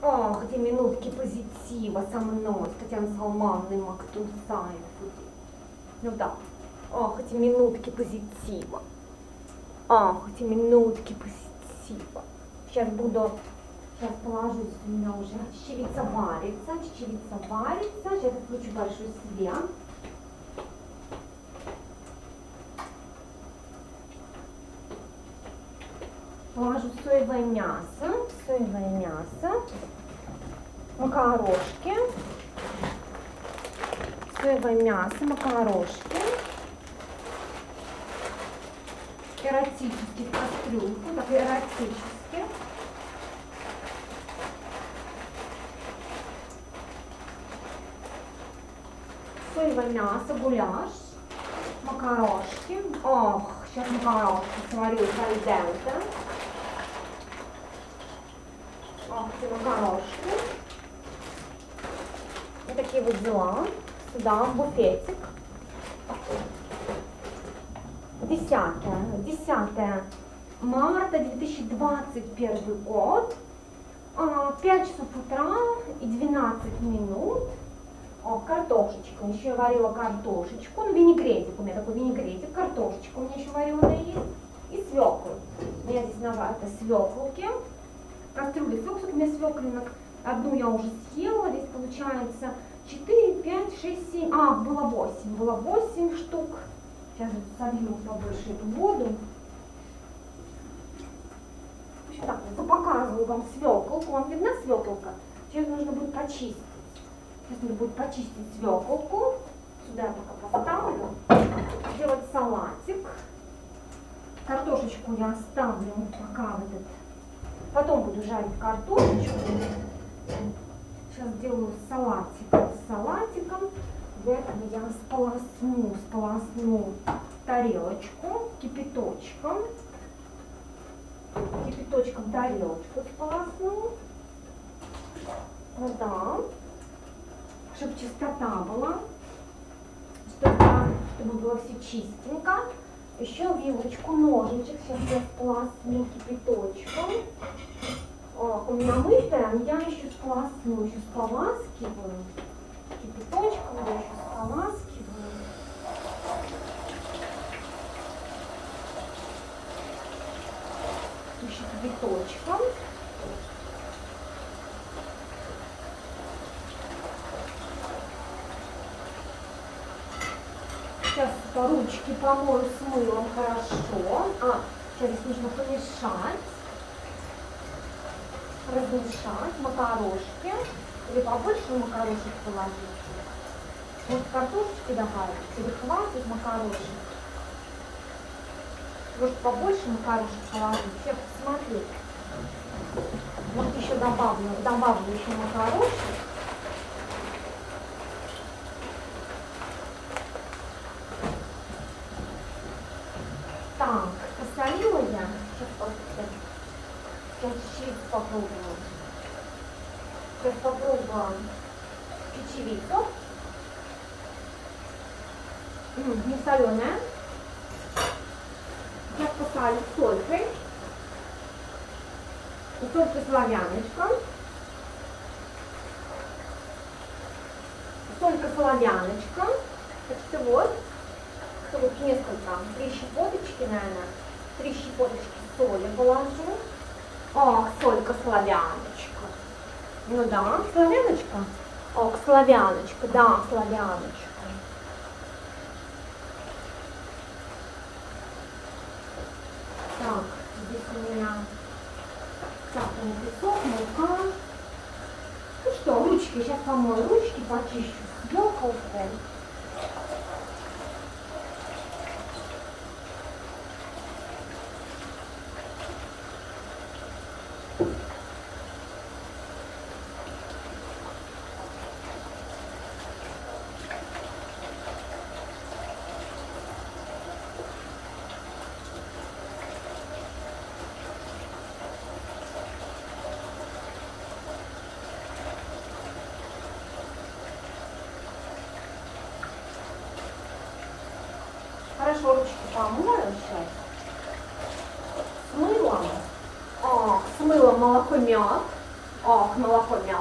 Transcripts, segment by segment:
Ох, эти минутки позитива со мной, с Татьяной Салмановной Мактунсаевой. Ну да. Ох, эти минутки позитива. Ох, эти минутки позитива. Сейчас положусь, у меня уже чечевица варится. Сейчас включу большой свет. Положу соевое мясо, макарошки, эротически в кастрюльку, так эротически. Соевое мясо, гуляш, макарошки. Ох, сейчас макарошки сварю кальденте. Ох, эти макарошки. Вот такие вот дела. Сюда, в буфетик. 10 марта 2021 год. 5 часов утра и 12 минут. О, картошечка. Еще я варила картошечку. Ну, винегретик. У меня такой винегретик. Картошечка у меня еще вареная есть. И свеклу. У меня здесь это свеклки. Кастрюля свеклок. У меня свекленок. Одну я уже съела. Здесь получается 4, 5, 6, 7. Было 8. Было 8 штук. Сейчас солью побольше эту воду. В общем, так, показываю вам свеклку. Вам видна свеклка? Сейчас нужно будет почистить. Сейчас надо будет почистить свеклку. Сюда я пока поставлю. Сделать салатик. Картошечку я оставлю пока Потом буду жарить картошечку. Сейчас сделаю салатик с салатиком. Для этого я сполосну тарелочку кипяточком. Кипяточком тарелочку сполосну. Вот так. Чтобы чистота была, чтобы было все чистенько. Еще вилочку, ножичек. Сейчас я сполосну кипяточком. У меня мытая, но я еще сполосну, еще споласкиваю. Кипяточком я еще споласкиваю. Еще кипяточком. Сейчас ручки помою с мылом хорошо. Сейчас здесь нужно помешать. Размешать макарошки. Или побольше макарошек положить. Может, картошечки добавить? Или хватит макарошек? Может, побольше макарошек положить? Сейчас посмотреть. Может, еще добавлю еще макарошек. Так, посолила я. Сейчас чечевицу попробую. Сейчас попробую чечевицу. Не соленая. Сейчас посолю солькой. Солькой славяночка. Солька-соловяночка. Так что вот несколько. 3 щепоточки, наверное. 3 щепоточки соли положу. Солька-славяночка. Ну да, славяночка. Славяночка, да, славяночка. Так, здесь у меня сахарный песок, мука. Ну что, ручки, сейчас помою ручки, почищу свеклку. Хорошо ручки помою сейчас. С мылом молоко, мед. Ох, молоко, мед.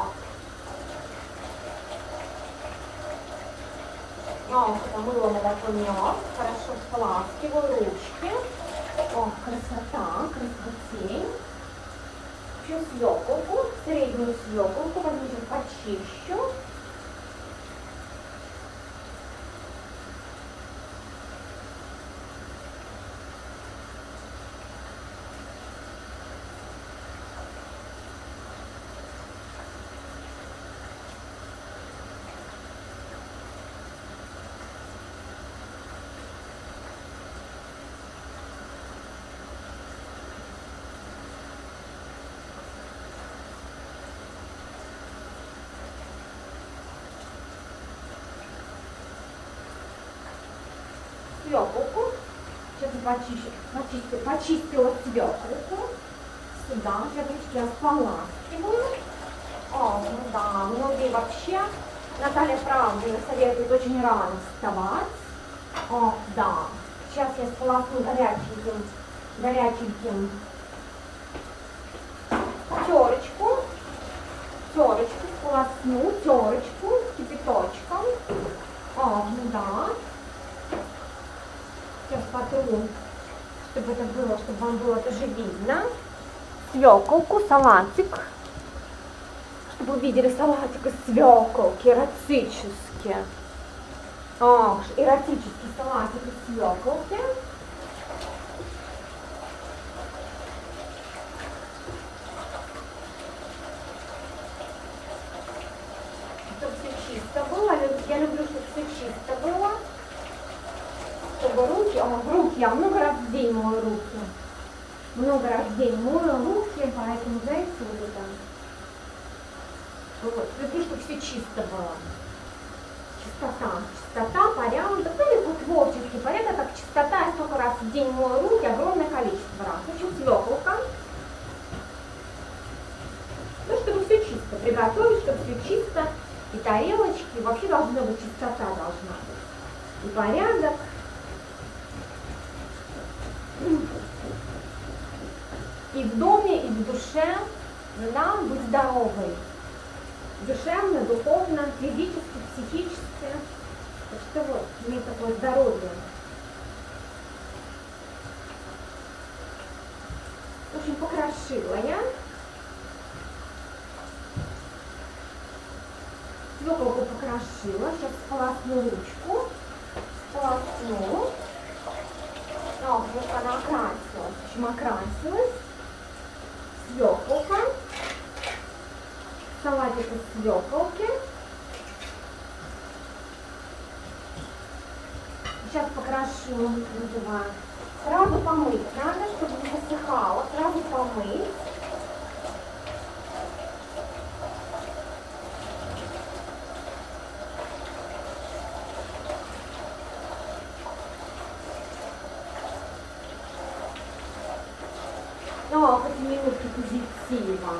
Ох, помыла молоко, мед. Хорошо споласкиваю ручки. Ох, красота, красотень. Еще свеколку, среднюю свеколку, возьмите, почищу. Свеколку. Сейчас почистила свеколку. Сюда, ручки я споласкиваю. О, ну да, многие вообще, Наталья правильно советует очень рано вставать. О, да. Сейчас я сполосну горяченьким терочку сполосну, терочку кипяточком. О, ну да. Сейчас потру, чтобы это было, чтобы вам было тоже видно. Свеколку, салатик. Чтобы увидели салатик из свеколки, эротический. Ох, эротический салатик из свеколки. Чтобы все чисто было. Я люблю, чтобы все чисто было. Чтобы руки, я много раз в день мою руки. Много раз в день мою руки, поэтому, знаете, вот это. Вот, люблю, чтобы все чисто было. Чистота, порядок, ну или вот творческий порядок, как чистота, я столько раз в день мою руки, огромное количество раз. В общем, свеколка. Ну, чтобы все чисто приготовить, чтобы все чисто, и тарелочки, и вообще должна быть чистота, должна быть. И порядок. И в доме, и в душе нам быть здоровой. Душевно, духовно, физически, психически. Так что вот, иметь такое здоровье. В общем, покрошила я. Свеколку покрошила. Сейчас сполосну ручку. Сполосну. О, вот она окрасилась. В общем, окрасилась. Свеколка. Салатик из свеколки. Сейчас покрошу, называю. Сразу помыть надо, чтобы не высыхало. Сразу помыть. О, хоть минутки позитива.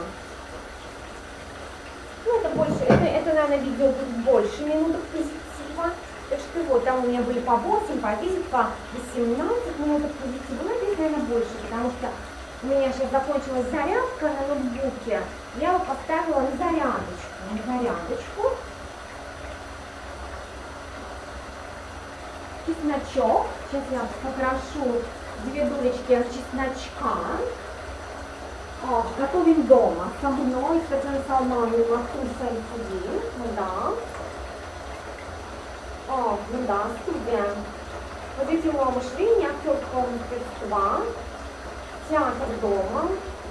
Ну, это больше, это, наверное, видео будет больше минуток позитива. Так что вот, там у меня были по 8, по 10, по 18 минуток позитива. Но здесь, наверное, больше, потому что у меня сейчас закончилась зарядка на ноутбуке. Я его поставила на зарядочку. Чесночок. Сейчас я покрошу 2 дулечки чесночка. О, готовим дома. Со мной, с Татьяной Салмановной, Махтум Сайфудин. Ну да. О, ну да, студия. Позитивного мышления, актерского мастерства. Театр дома.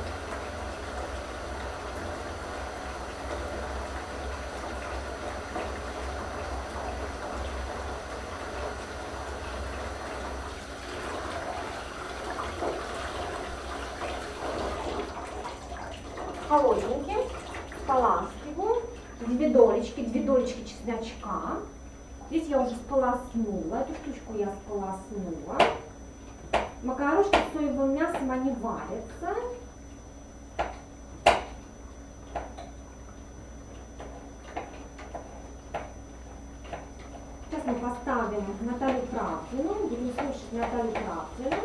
Холодненький, споласкиваю, 2 долечки чесночка. Здесь я уже сполоснула, эту штучку я сполоснула. Макарошки с соевым мясом, они варятся. Сейчас мы поставим Наталью Правдину, будем слушать Наталью Правдину.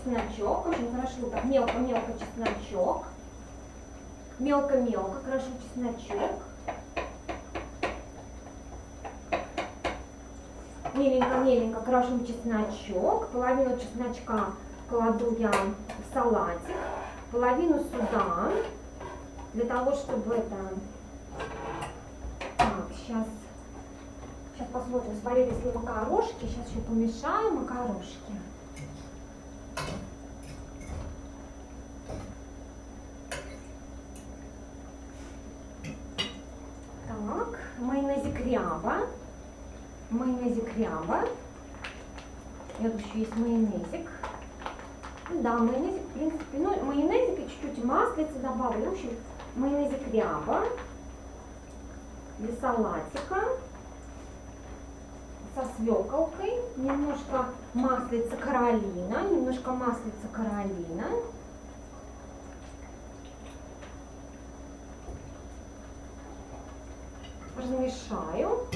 чесночок. Очень хорошо так мелко-мелко чесночок. Мелко-мелко крошу чесночок. Меленько-меленько крошим чесночок. Половину чесночка кладу я в салатик. Половину сюда. Для того, чтобы это... Так, сейчас посмотрим, сварились ли макарошки. Сейчас еще помешаю макарошки. Так, майонезик ряба. Майонезик ряба. И вот еще есть майонезик. Да, майонезик, в принципе, ну, майонезик и чуть-чуть маслица добавлю. В общем, майонезик ряба для салатика. Со свеколкой. Немножко маслица Каролина. Немножко маслица Каролина. Размешаю.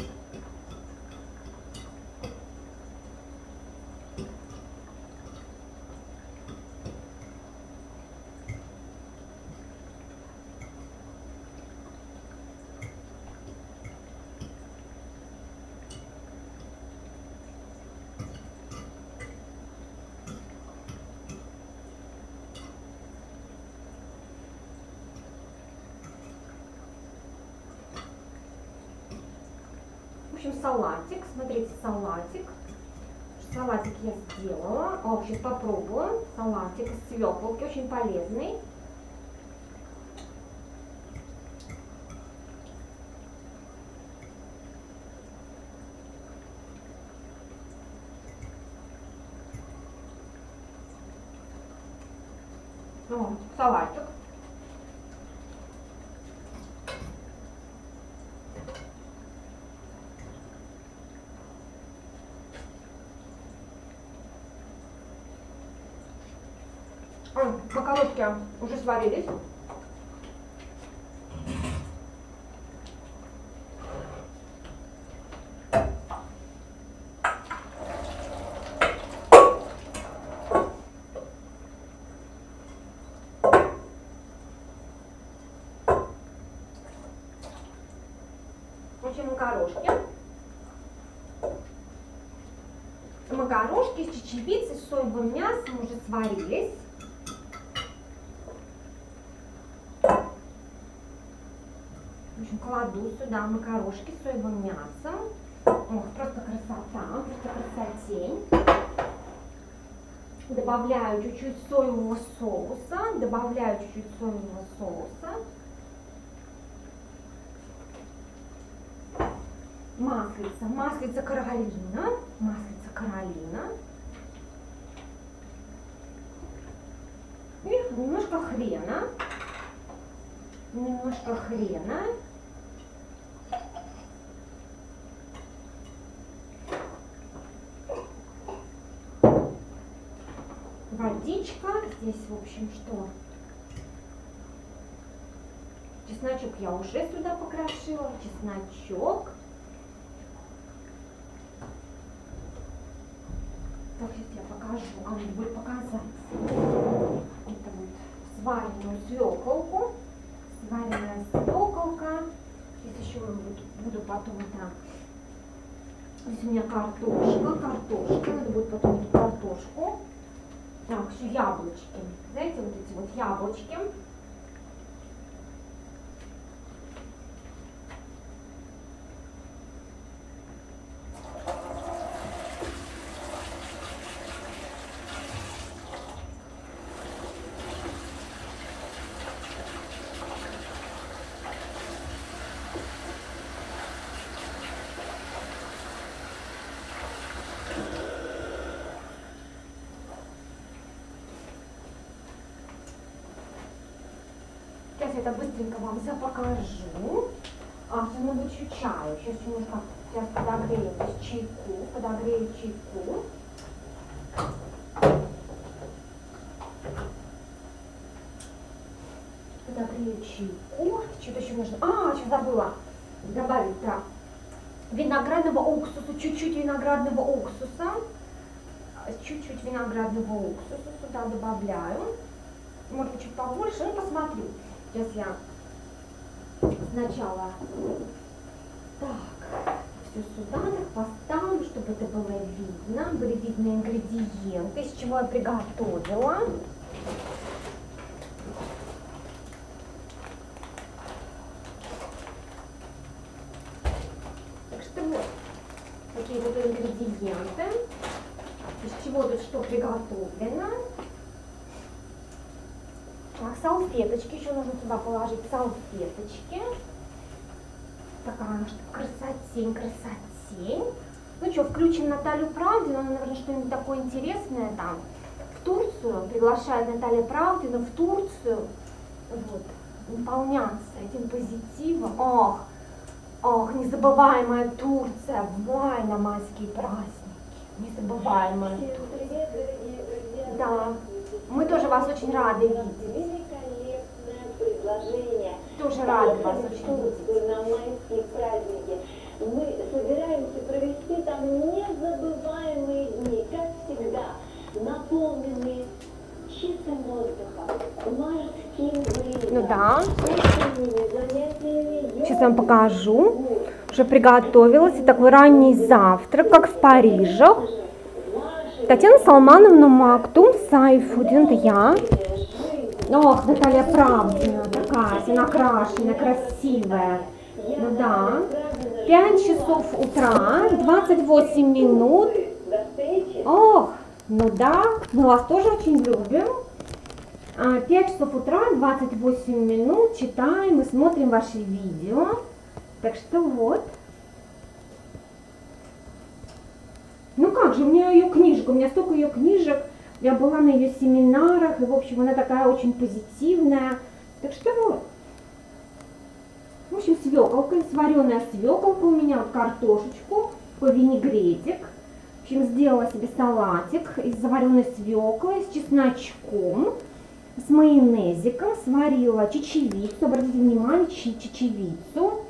В общем, салатик. Смотрите, салатик. Салатик я сделала. О, сейчас попробую. Салатик из свеклки, очень полезный. О, салатик. Макарошки уже сварились. В общем, макарошки. Макарошки с чечевицей, с соевым мясом уже сварились. В общем, кладу сюда макарошки с соевым мясом. Ох, просто красота, просто красотень. Добавляю чуть-чуть соевого соуса. Добавляю чуть-чуть соевого соуса. Маслица. Маслица Каролина. Маслица Каролина. И немножко хрена. Немножко хрена. Водичка. Здесь, в общем, что? Чесночок я уже сюда покрошила. Чесночок. Так, сейчас я покажу. А надо будет показать. Это вот сваренную свеколку. Сваренная свеколка. Здесь еще буду потом это... Здесь у меня картошка. Надо будет потом эту картошку. Так, еще яблочки. Знаете, вот эти вот яблочки. Сейчас я это быстренько вам все покажу. Сейчас надо еще чаю. Сейчас немножко подогрею чайку. Подогрею чайку. Подогрею чайку. Что-то еще нужно. Сейчас забыла добавить, да. Виноградного уксуса. Чуть-чуть виноградного уксуса. чуть-чуть виноградного уксуса сюда добавляю. Может быть, чуть побольше, ну посмотрю. Сейчас я сначала так все сюда так поставлю, чтобы это было видно, были видны ингредиенты, из чего я приготовила. Так что вот такие вот ингредиенты, из чего тут что приготовлено. Так, салфеточки, еще нужно туда положить салфеточки. Такая, чтобы красотень. Ну что, включим Наталью Правдину, наверное, что-нибудь такое интересное там. В Турцию, приглашает Наталья Правдина в Турцию, вот, наполняться этим позитивом. Ох, незабываемая Турция в мае на майские праздники. Незабываемая. Привет, дорогие друзья. Да, мы тоже вас очень рады видеть. Великолепное предложение. Тоже рады вас очень Турцию видеть. на майские праздники. Мы собираемся провести там незабываемые дни, как всегда, наполненные чистым воздухом, морским бризом, Ну да. утренними занятиями Сейчас я вам покажу. Уже приготовилась. И такой ранний завтрак, как в Париже. Татьяна Салмановна Мактум Сайфудин, это я. Ох, Наталья Правдина, такая, вся накрашенная, красивая. Ну да. 5 часов утра, 28 минут. Ох, ну да, мы вас тоже очень любим. 5 часов утра, 28 минут, читаем и смотрим ваши видео. Так что вот. Ну как же, у меня ее книжка, у меня столько ее книжек. Я была на ее семинарах, и в общем она такая очень позитивная. Так что вот. В общем, свеколка, свареная свеколка у меня, вот картошечку, такой винегретик. В общем, сделала себе салатик из заваренной свеклы с чесночком, с майонезиком, сварила чечевицу, обратите внимание, чечевицу,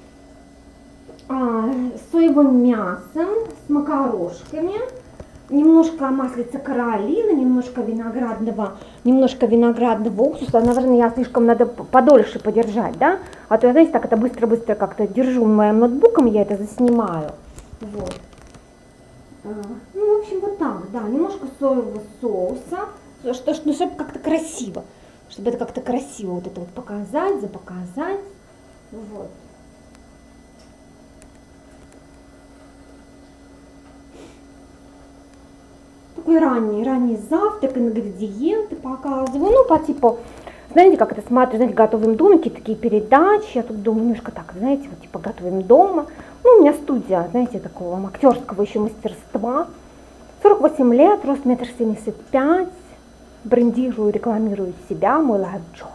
с соевым мясом, с макарошками, немножко маслица Каролина, немножко виноградного уксуса. Наверное, я слишком надо подольше подержать, да? А то я, знаете, так это быстро-быстро как-то держу моим ноутбуком, я это заснимаю. Вот. Ну, в общем, вот так, да, немножко соевого соуса, чтобы как-то красиво, чтобы это как-то красиво вот это вот показать, запоказать, вот. Такой ранний завтрак, ингредиенты показываю, ну, по типу, знаете, как это смотрю, знаете, готовим дома, какие-то такие передачи, я тут думаю, немножко так, знаете, вот типа готовим дома. Ну, у меня студия, знаете, такого актерского еще мастерства. 48 лет, рост 1,75 м, брендирую, рекламирую себя, мой лайф-джорнал.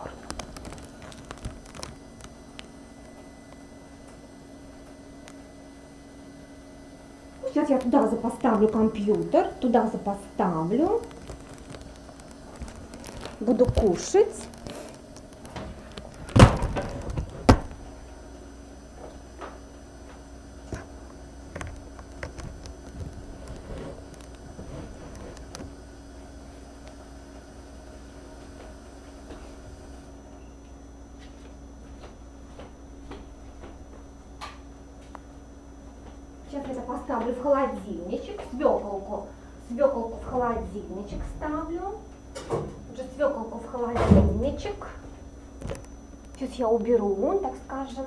Сейчас я туда запоставлю компьютер, буду кушать. Сейчас я это поставлю в холодильничек, свеколку в холодильничек ставлю. Уже свеколку в холодильничек. Сейчас я уберу, так скажем.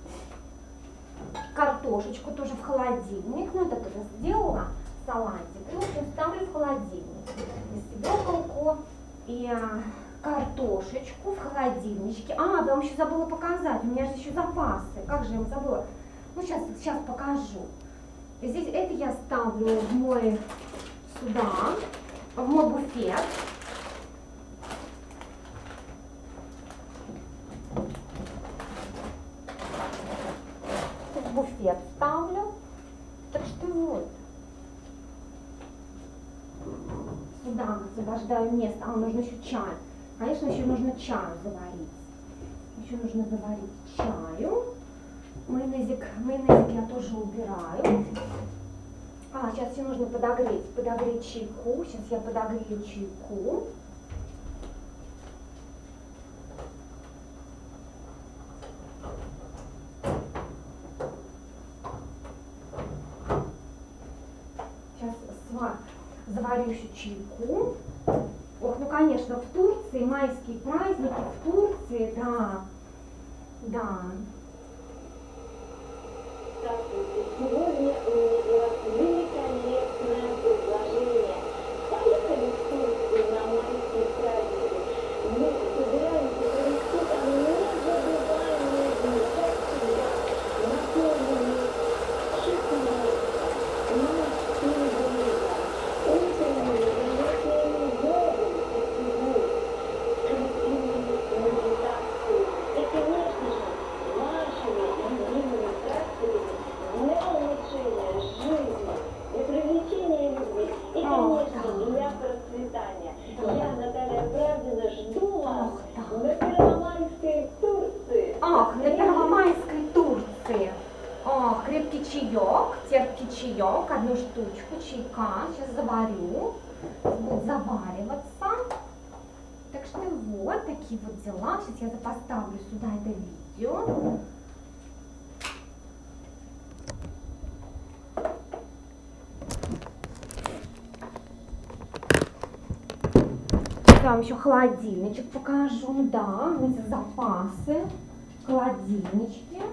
Картошечку тоже в холодильник. Ну, это тоже сделала, салатик. И, в общем, ставлю в холодильник. И свеколку, и картошечку в холодильничке. Я вам еще забыла показать. У меня же еще запасы. Как же я вам забыла? Ну, сейчас покажу. Здесь это я ставлю в мой буфет. В буфет ставлю. Так что вот. Сюда освобождаю место. Нужно еще чай. Конечно, еще нужно чаю заварить. Еще нужно заварить чаю. Майонезик я тоже убираю. Сейчас еще нужно подогреть чайку. Сейчас я подогрею чайку. Сейчас заварю еще чайку. Ох, ну конечно, в Турции майские праздники, в Турции, да. Сегодня у меня для вас великолепное предложение. Поехали в Турцию на майские праздники. Мы собираемся провести там незабываемые дни, как всегда, наполненные шоколадом, майскими блюдами, утренними занятиями йогой и фигурой, красивыми медитациями и, конечно же, вашими любимыми практиками для улучшения жизни, для привлечения любви и, конечно, для процветания. Я, Наталья Правдина, жду вас на Первомайской Турции. На Первомайской Турции. Крепкий чаек, терпкий чаек, одну штучку чайка. Сейчас заварю. Будет завариваться. Так что вот такие вот дела. Сейчас я поставлю сюда это видео. Я вам еще холодильничек покажу. Да, эти запасы. Холодильнички.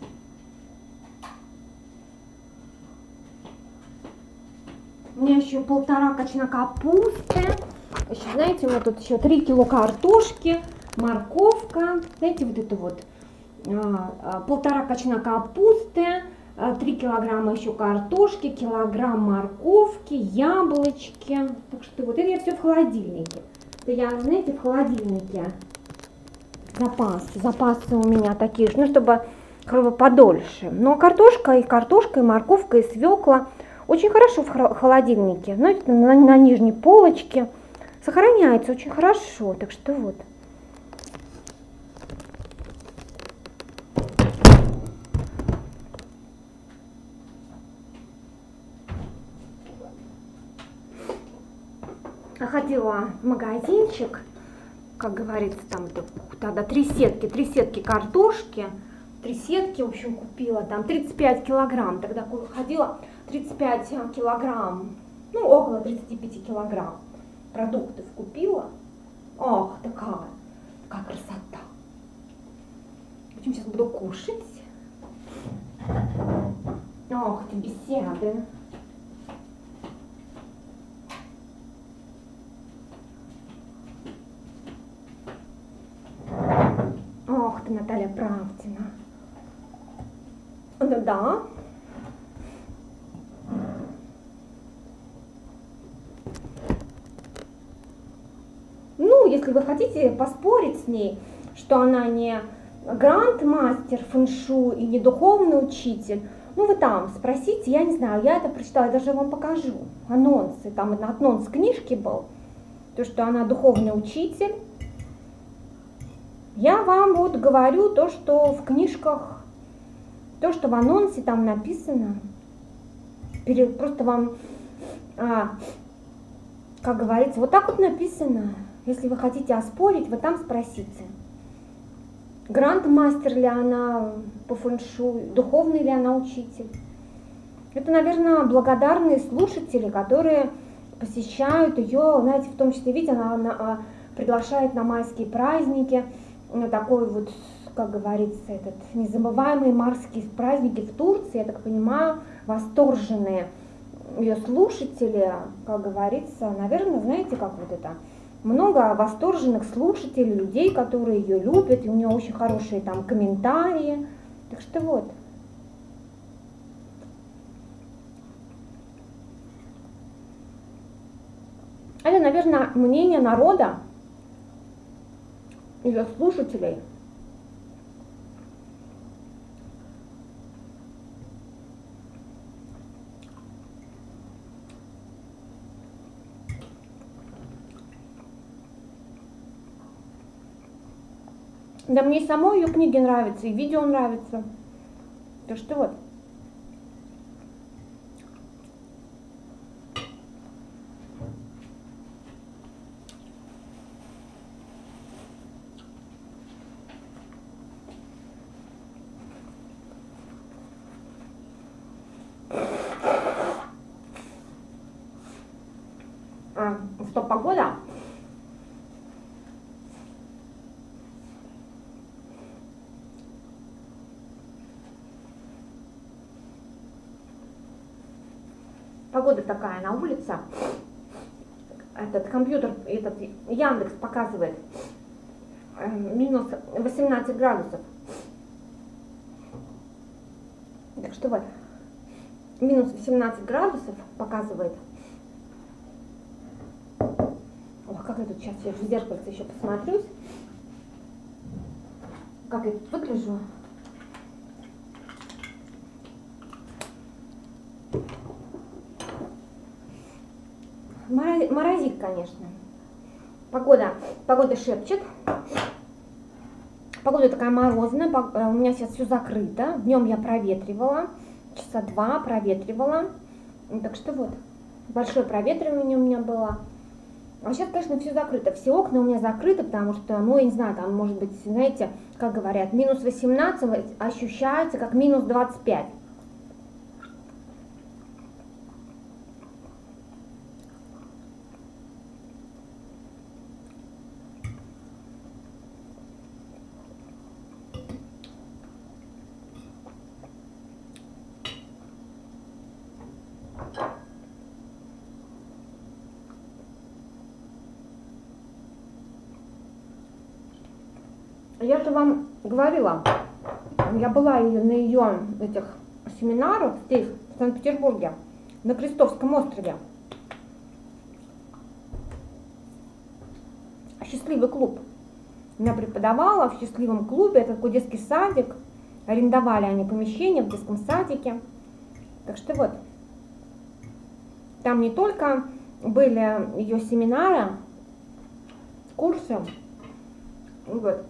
У меня еще 1,5 качана капусты. Еще, знаете, у меня тут еще 3 кило картошки, морковка. Знаете, вот это вот 1,5 качана капусты, 3 килограмма еще картошки, килограмм морковки, яблочки. Так что вот это я все в холодильнике. Это я, знаете, в холодильнике запасы у меня такие, ну, чтобы подольше. Но картошка, и морковка, и свекла очень хорошо в холодильнике. Знаете, на нижней полочке сохраняется очень хорошо. Так что вот. Ходила в магазинчик, как говорится, там тогда 3 сетки картошки, 3 сетки, в общем, купила, там 35 килограмм, тогда ходила 35 килограмм, ну, около 35 килограмм продуктов купила. Ох, такая красота. В общем, сейчас буду кушать. Ох, эти беседы. Ох ты, Наталья Правдина. Ну да. Ну, если вы хотите поспорить с ней, что она не гранд-мастер фэн-шуй и не духовный учитель, ну вы там спросите, я не знаю, я это прочитала, я даже вам покажу анонсы, там анонс книжки был, то, что она духовный учитель. Я вам вот говорю то, что в книжках, то, что в анонсе там написано. Просто вам, как говорится, вот так вот написано. Если вы хотите оспорить, вы там спросите. Гранд-мастер ли она по фэн-шуй, духовный ли она учитель. Это, наверное, благодарные слушатели, которые посещают ее, знаете, в том числе, видите, она приглашает на майские праздники, на такой вот, как говорится, этот незабываемые майские праздники в Турции, я так понимаю, восторженные ее слушатели, как говорится, наверное, знаете, как вот это, много восторженных слушателей, людей, которые ее любят, и у нее очень хорошие там комментарии, так что вот. Это, наверное, мнение народа, ее слушателей. Да мне и самой ее книги нравятся, и видео нравится. Так что вот. Погода такая на улице. Этот компьютер, этот Яндекс показывает минус 18 градусов. Так что вот, минус 18 градусов показывает. Ой, как я тут сейчас в зеркальце еще посмотрюсь. Как я тут выгляжу. Морозит, конечно. Погода шепчет. Погода такая морозная. У меня сейчас все закрыто. Днем я проветривала. Часа 2 проветривала. Так что вот, большое проветривание у меня было. А сейчас, конечно, все закрыто. Все окна у меня закрыты, потому что, ну, я не знаю, там, может быть, знаете, как говорят, минус 18 ощущается как минус 25. Я же вам говорила, я была на ее этих семинарах здесь, в Санкт-Петербурге, на Крестовском острове. Счастливый клуб. Она преподавала в счастливом клубе, это такой детский садик. Арендовали они помещение в детском садике. Так что вот, там не только были ее семинары, курсы, вот.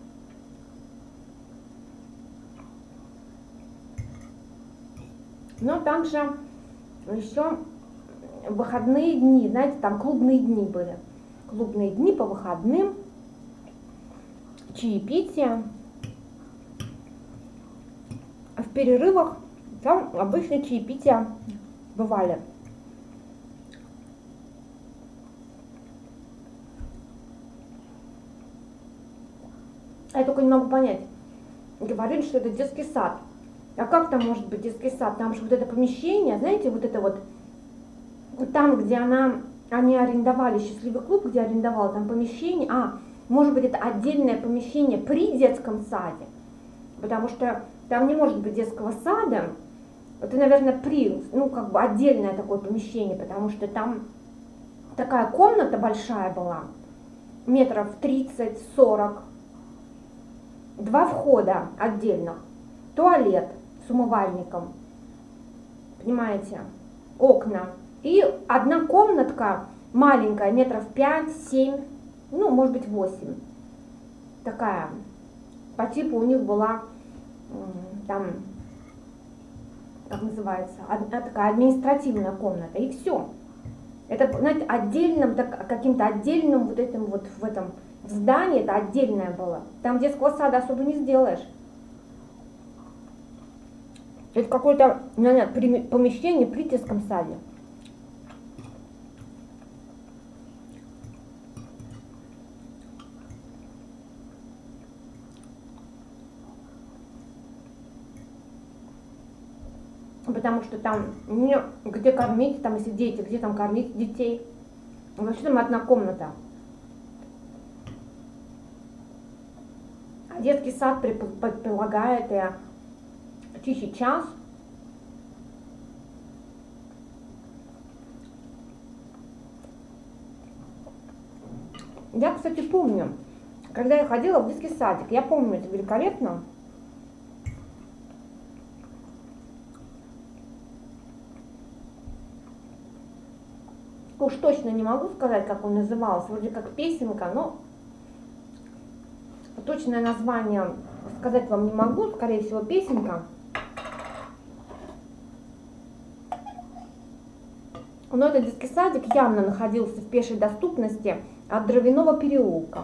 Но также еще выходные дни, знаете, там клубные дни были. Клубные дни по выходным, чаепитие. А в перерывах там обычно чаепития бывали. Я только не могу понять. Говорили, что это детский сад. А как там может быть детский сад? Там же вот это помещение, знаете, вот это вот, там, где они арендовали счастливый клуб, где арендовал там помещение, может быть, это отдельное помещение при детском саде, потому что там не может быть детского сада, это, наверное, ну, как бы отдельное такое помещение, потому что там такая комната большая была, метров 30-40, 2 входа отдельных, туалет с умывальником, понимаете, окна, и одна комнатка маленькая, метров 5-7, ну, может быть, 8, такая, по типу у них была там, как называется, такая административная комната, и все. Это, знаете, отдельным, каким-то отдельным вот этим вот в этом здании, это отдельное было. Там детского сада особо не сделаешь. Это какое-то, наверное, помещение при детском саде. Потому что там где кормить, там если дети, где там кормить детей. Вообще там одна комната. А детский сад предполагает тихий час. Я, кстати, помню, когда я ходила в детский садик, я помню это великолепно. Уж точно не могу сказать, как он назывался, вроде как песенка, но точное название сказать вам не могу, скорее всего, песенка. Но этот детский садик явно находился в пешей доступности от Дровяного переулка.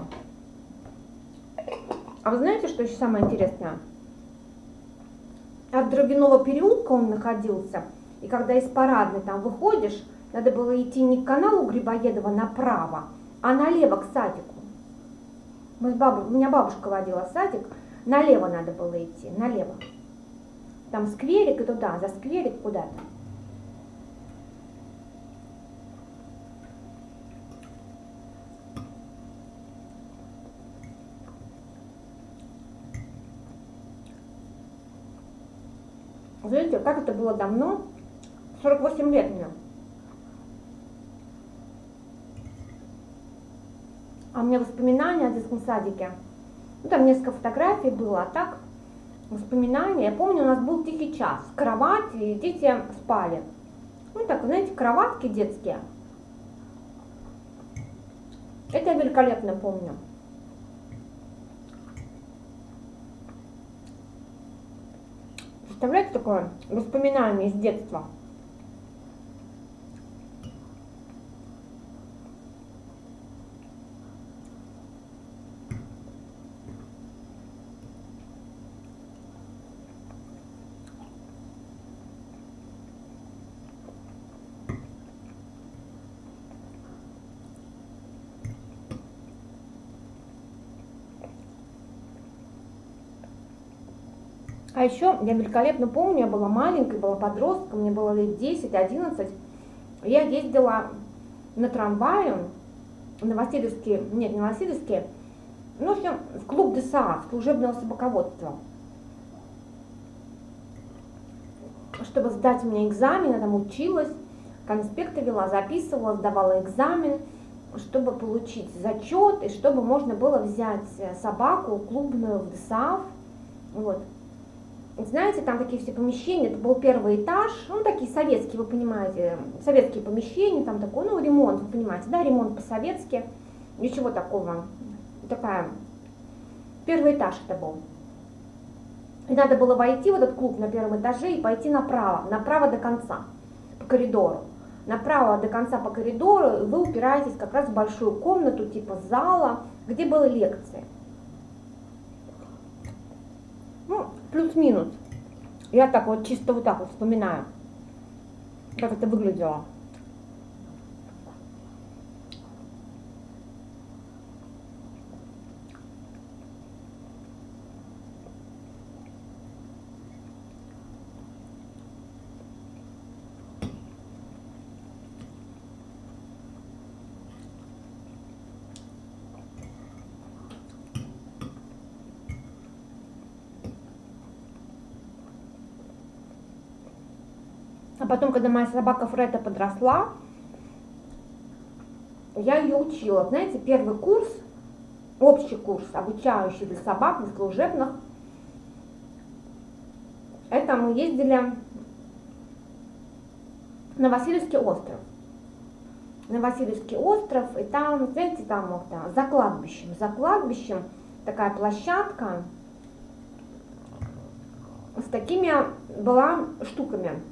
А вы знаете, что еще самое интересное? От Дровяного переулка он находился, и когда из Парадной там выходишь, надо было идти не к каналу Грибоедова направо, а налево к садику. У меня бабушка водила садик, налево надо было идти, налево. Там скверик и туда, за скверик куда-то. Знаете, как это было давно, 48 лет мне. А у меня воспоминания о детском садике. Ну, там несколько фотографий было, а так воспоминания. Я помню, у нас был тихий час, кровать, и дети спали. Ну, так, знаете, кроватки детские. Это я великолепно помню. Представляете, такое воспоминание из детства? А еще я великолепно помню, я была маленькой, была подростком, мне было лет 10-11. Я ездила на трамвае в Новосибирске, нет, не Новосибирске, ну, в общем, в клуб ДСА, служебного собаководства. Чтобы сдать мне экзамен, я там училась, конспекты вела, записывала, сдавала экзамен, чтобы получить зачет и чтобы можно было взять собаку клубную в ДСАФ. Вот. Знаете, там такие все помещения, это был первый этаж, ну, такие советские, вы понимаете, советские помещения, там такой, ну, ремонт, вы понимаете, да, ремонт по-советски, ничего такого, такая, первый этаж это был. И надо было войти в этот клуб на первом этаже и пойти направо до конца, по коридору. Направо до конца по коридору, и вы упираетесь как раз в большую комнату, типа зала, где были лекции. Ну, плюс-минус. Я так вот чисто вот так вот вспоминаю, как это выглядело. А потом, когда моя собака Фреда подросла, я ее учила. Знаете, первый курс, общий курс, обучающий для собак, для служебных, это мы ездили на Васильевский остров. На Васильевский остров, и там, знаете, там вот, за кладбищем такая площадка с такими была штуками.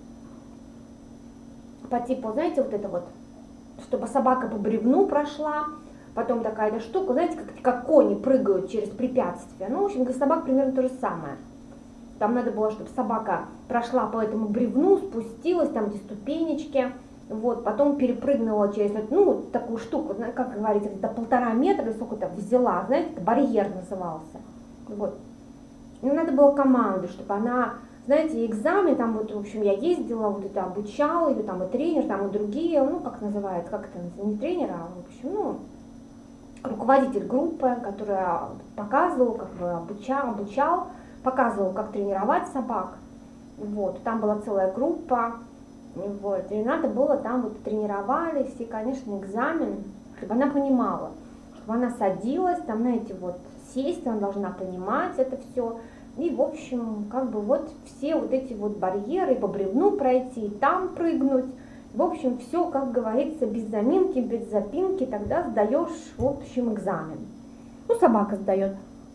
По типу, знаете, вот это вот, чтобы собака по бревну прошла, потом такая штука, знаете, как кони прыгают через препятствия. Ну, в общем, для собак примерно то же самое. Там надо было, чтобы собака прошла по этому бревну, спустилась, там эти ступенечки, вот, потом перепрыгнула через, ну, такую штуку, как говорится, до 1,5 метра, сколько-то взяла, знаете, это барьер назывался. Вот. И надо было команду, чтобы она... Знаете, экзамен, там вот, в общем, я ездила, вот это обучала ее, там и тренер, там и другие, ну, как называется, как это называется, не тренер, а, в общем, ну, руководитель группы, которая показывал, как бы обучал, показывал, как тренировать собак, вот, там была целая группа, вот, и надо было там вот тренировались, и, конечно, экзамен, чтобы она понимала, чтобы она садилась, там, знаете, вот, сесть, она должна понимать это все. И, в общем, как бы вот все вот эти вот барьеры, по бревну пройти, и там прыгнуть. В общем, все, как говорится, без заминки, без запинки, тогда сдаешь, в общем, экзамен. Ну, собака сдает.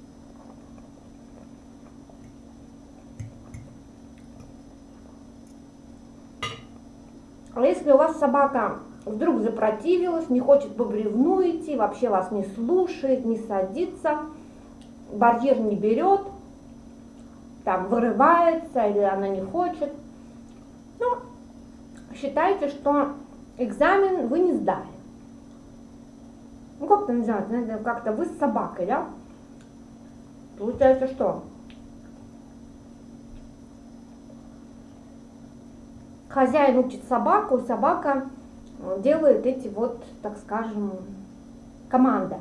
А если у вас собака вдруг запротивилась, не хочет по бревну идти, вообще вас не слушает, не садится, барьер не берет, там вырывается или она не хочет, ну, считайте, что экзамен вы не сдали. Ну, как это называется? Знаете, как-то вы с собакой, да? Получается, что? Хозяин учит собаку, и собака делает эти вот, так скажем, команда.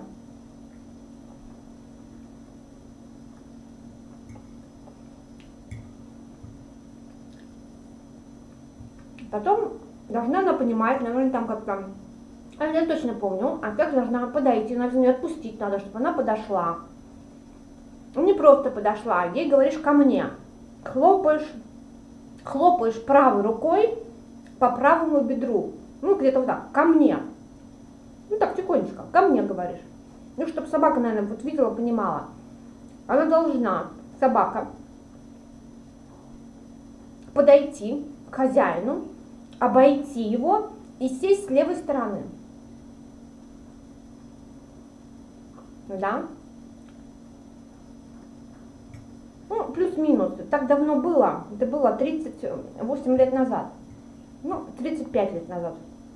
Потом должна она понимать, наверное, там как-то, а я точно помню, а как должна подойти, надо ее отпустить надо, чтобы она подошла. Не просто подошла, ей говоришь ко мне, хлопаешь правой рукой по правому бедру, ну где-то вот так, ко мне. Ну так, тихонечко, ко мне говоришь. Ну, чтобы собака, наверное, вот видела, понимала. Она должна, собака, подойти к хозяину, обойти его и сесть с левой стороны. Да? Ну, плюс-минус. Так давно было. Это было 38 лет назад. Ну, 35 лет назад.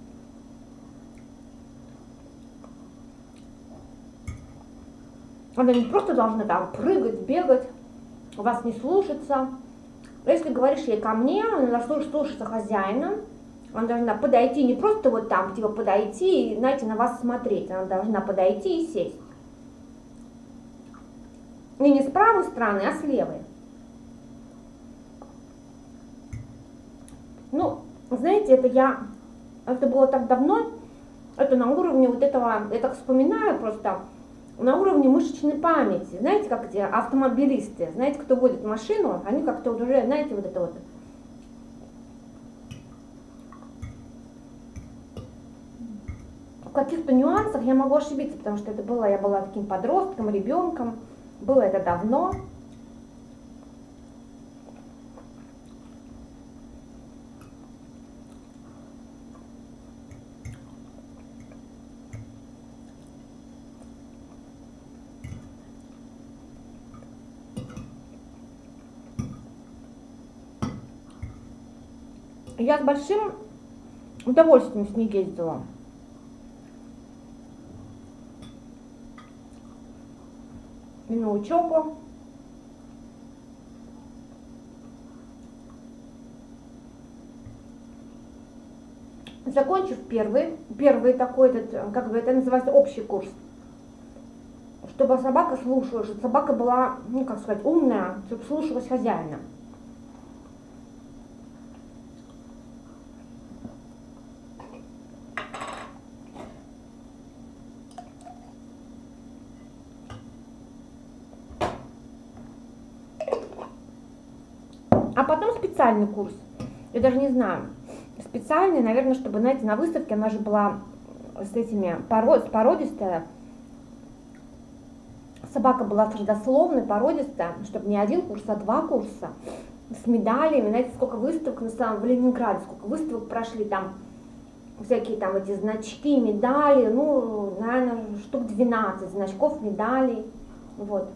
Она не просто должна там прыгать, бегать, вас не слушаться. Если говоришь ей ко мне, она должна слушаться хозяина. Она должна подойти, не просто вот там, типа подойти и, знаете, на вас смотреть. Она должна подойти и сесть. И не с правой стороны, а с левой. Ну, знаете, это было так давно, это на уровне вот этого, я так вспоминаю просто, на уровне мышечной памяти. Знаете, как эти автомобилисты, знаете, кто водит машину, они как-то вот уже, знаете, вот это вот. В каких-то нюансах я могу ошибиться, потому что я была таким подростком, ребенком, было это давно. Я с большим удовольствием с ней ездила. И на учебу. Закончив первый такой этот, как бы это называется, общий курс, чтобы собака слушалась, чтобы собака была, ну как сказать, умная, чтобы слушалась хозяина. А потом специальный курс, я даже не знаю, специальный, наверное, чтобы, знаете, на выставке она же была с этими, породистая, собака была родословной, породистая, чтобы не один курс, а 2 курса, с медалями, знаете, сколько выставок, на самом, в Ленинграде, сколько выставок прошли, там, всякие там эти значки, медали, ну, наверное, штук 12 значков, медалей, вот.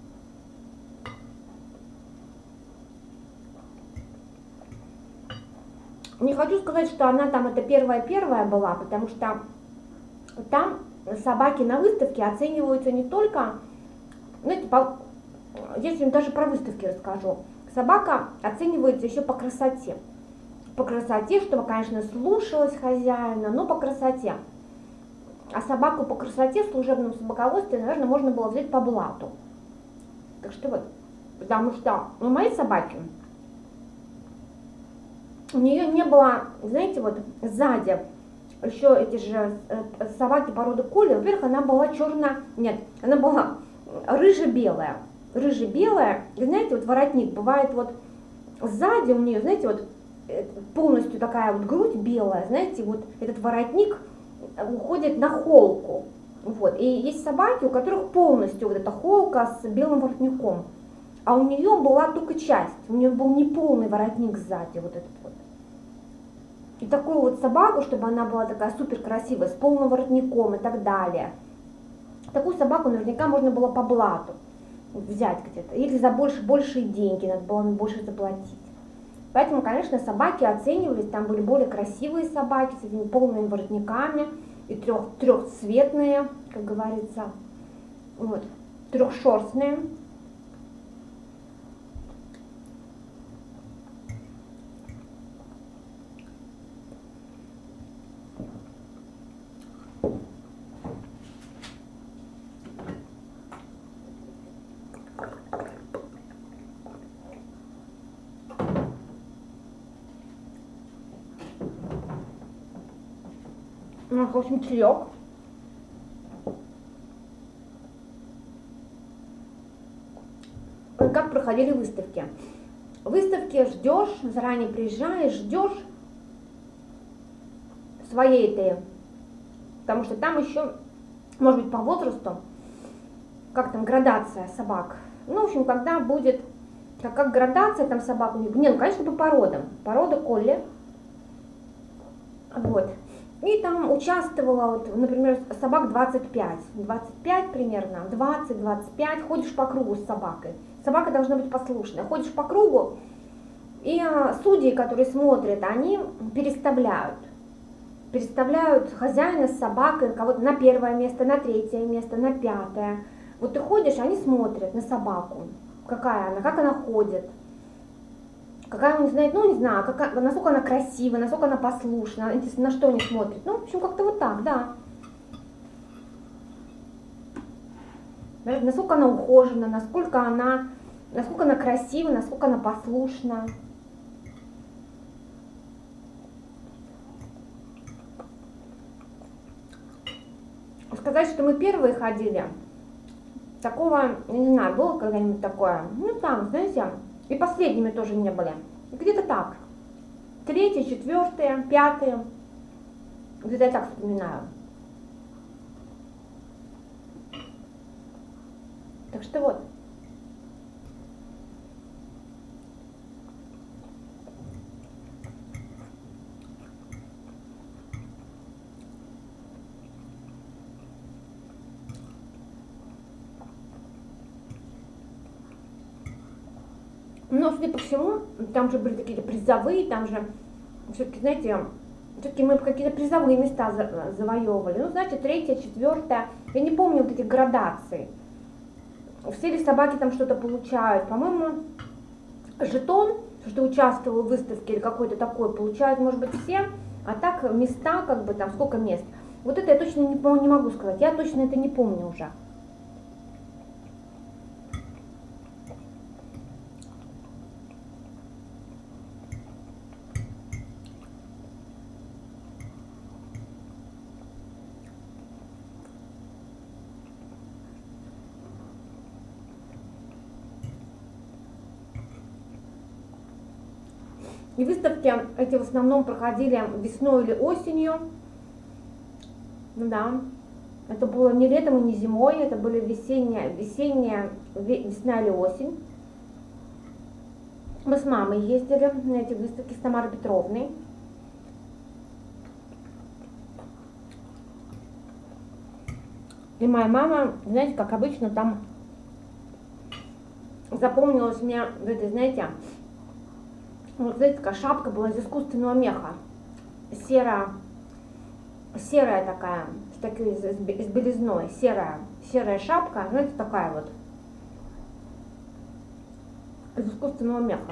Не хочу сказать, что она там это первая была, потому что там собаки на выставке оцениваются не только, знаете, здесь я даже про выставки расскажу. Собака оценивается еще по красоте. По красоте, чтобы, конечно, слушалась хозяина, но по красоте. А собаку по красоте в служебном собаководстве, наверное, можно было взять по блату. Так что вот, потому что у моей собаки, у нее не было, знаете, вот сзади еще эти же собаки породы коли, во-первых, она была она была рыже-белая. Рыже-белая, и знаете, вот воротник бывает вот сзади у нее, знаете, вот полностью такая вот грудь белая, знаете, вот этот воротник уходит на холку. Вот. И есть собаки, у которых полностью вот эта холка с белым воротником. А у нее была только часть, у нее был неполный воротник сзади, вот этот вот. И такую вот собаку, чтобы она была такая супер красивая, с полным воротником и так далее. Такую собаку наверняка можно было по блату взять где-то. Или за большие деньги, надо было больше заплатить. Поэтому, конечно, собаки оценивались, там были более красивые собаки с этими полными воротниками и трехцветные, как говорится, вот, трехшерстные. Ну, в общем, чаек. Как проходили выставки? Выставки ждешь, заранее приезжаешь, ждешь своей этой, потому что там еще, может быть, по возрасту, как там градация собак. Ну, в общем, когда будет, как градация там собак у них, не, ну, конечно, по породам. Порода колли. Вот. И там участвовала, вот, например, собак 25 примерно, 20-25, ходишь по кругу с собакой. Собака должна быть послушная. Ходишь по кругу, и судьи, которые смотрят, они переставляют хозяина с собакой, кого-то на первое место, на третье место, на пятое. Вот ты ходишь, они смотрят на собаку, какая она, как она ходит, какая, не знаю, ну не знаю, насколько она красивая, насколько она послушна, на что они смотрят. Ну, в общем, как-то вот так, да. Насколько она ухожена, насколько она красива, насколько она послушна. Сказать, что мы первые ходили, такого, не знаю, было когда-нибудь такое? Ну там, знаете, и последними тоже не были. Где-то так. Третье, четвертое, пятое. Где-то я так вспоминаю. Так что вот. Но, судя по всему, там же были какие-то призовые, там же, все-таки, знаете, все-таки мы какие-то призовые места завоевывали. Ну, знаете, третье, четвертое, я не помню вот этих градаций. Все ли собаки там что-то получают? По-моему, жетон, что участвовал в выставке или какой-то такой, получают, может быть, все, а так места, как бы там, сколько мест. Вот это я точно не могу сказать, я точно это не помню уже. И выставки эти в основном проходили весной или осенью. Ну да, это было не летом и не зимой, это были весна или осень. Мы с мамой ездили на эти выставки с Тамарой Петровной. И моя мама, знаете, как обычно, там запомнилась мне, это, знаете, вот знаете, такая шапка была из искусственного меха, серая такая, с белизной, серая шапка, знаете, такая вот, из искусственного меха.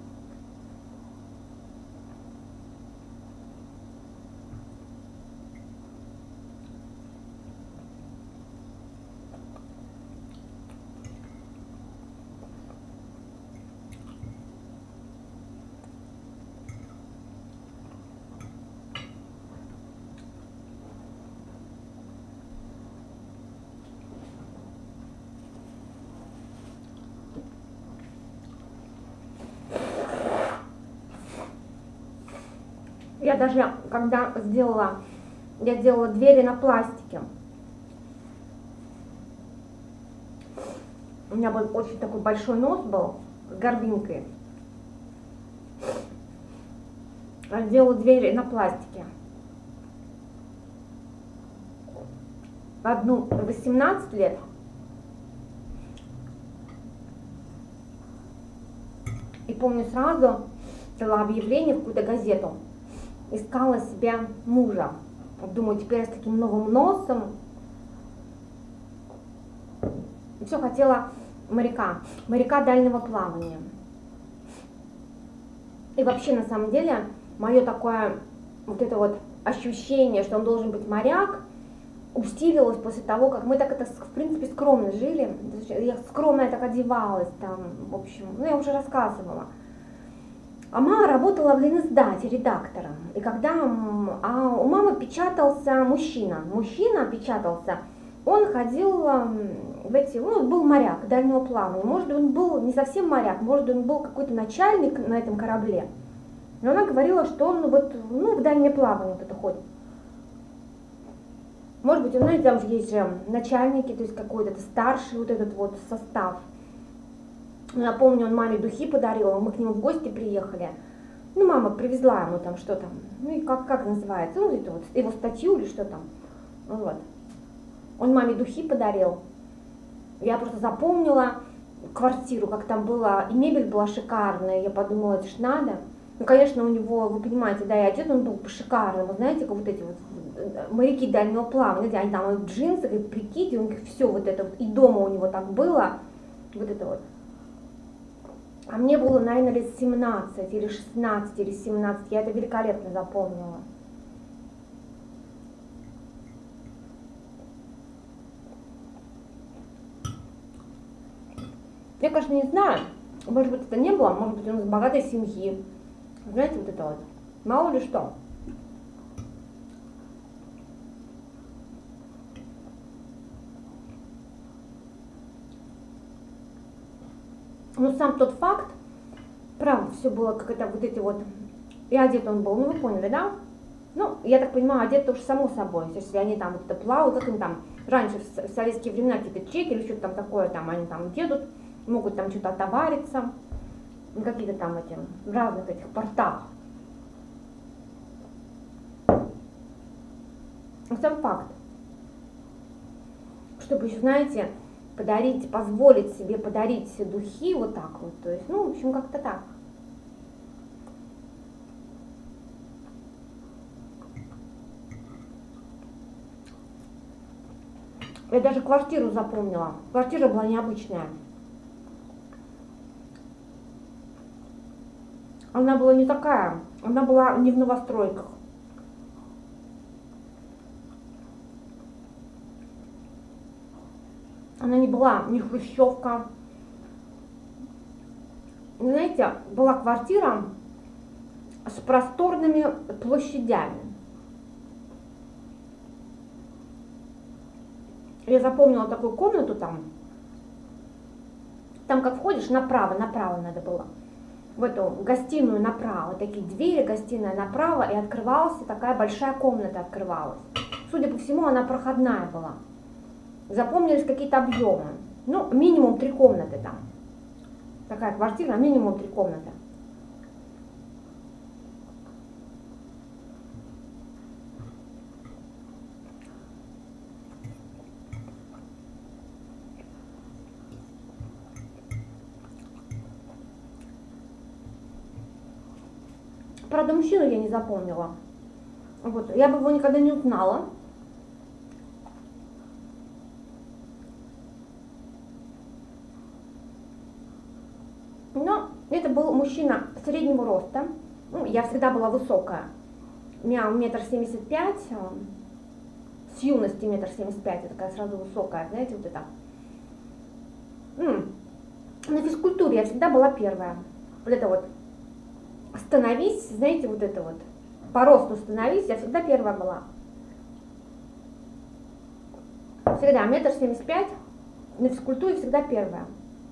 Я даже, когда я делала двери на пластике. У меня был очень такой большой нос был, с горбинкой. Я делала двери на пластике. Одну 18 лет. И помню, сразу дала объявление в какую-то газету. Искала себе мужа. Думаю, теперь с таким новым носом. Все, хотела моряка дальнего плавания. И вообще, на самом деле, мое такое вот это вот ощущение, что он должен быть моряк, усилилось после того, как мы так это, в принципе, скромно жили. Я скромно так одевалась там, в общем, ну, я уже рассказывала. А мама работала в Лениздате редактором. И когда у мамы печатался мужчина печатался, он ходил в эти, ну, был моряк дальнего плавания. Может, он был не совсем моряк, может, он был какой-то начальник на этом корабле. Но она говорила, что он вот, ну, в дальнее плавание вот это ходит. Может быть, знаете, там же есть же начальники, то есть какой-то старший вот этот вот состав. Я помню, он маме духи подарил, мы к нему в гости приехали. Ну, мама привезла ему там что там, ну и как называется, ну, это вот его статью или что там. Вот. Он маме духи подарил. Я просто запомнила квартиру, как там была, и мебель была шикарная. Я подумала, это ж надо. Ну, конечно, у него, вы понимаете, да, и одет он был шикарный. Вы знаете, как вот эти вот моряки дальнего плавания, они там в джинсах, и прикиде, у них все вот это вот, и дома у него так было, вот это вот. А мне было, наверное, лет 17, или 16, или 17, я это великолепно запомнила. Я, конечно, не знаю, может быть, это не было, может быть, он из богатой семьи. Знаете, вот это вот, мало ли что. Но сам тот факт, правда, все было как это вот эти вот, и одет он был, ну вы поняли, да? Ну, я так понимаю, одет тоже само собой, если они там вот это плавают, как им там, раньше в советские времена какие-то чеки или что-то там такое, там они там едут, могут там что-то отовариться, какие-то там эти, в разных этих портах. Сам факт, чтобы еще, знаете, подарить, позволить себе подарить все духи вот так вот, то есть, ну, в общем, как-то так. Я даже квартиру запомнила. Квартира была необычная. Она была не такая, она была не в новостройках. Она не была не хрущевка. Знаете, была квартира с просторными площадями. Я запомнила такую комнату там. Там как входишь, направо надо было. В эту гостиную направо. Такие двери, гостиная направо, и открывалась, и такая большая комната открывалась. Судя по всему, она проходная была. Запомнились какие-то объемы. Ну, минимум 3 комнаты там. Такая квартира, минимум 3 комнаты. Правда, мужчину я не запомнила. Вот. Я бы его никогда не узнала. Но это был мужчина среднего роста. Ну, я всегда была высокая. У меня 1,75 м, с юности 1,75 м, я такая сразу высокая, знаете, вот это. На физкультуре я всегда была первая. Вот это вот. Становись, знаете, вот это вот. По росту становись, я всегда первая была. Всегда 1,75 м, на физкультуре всегда первая.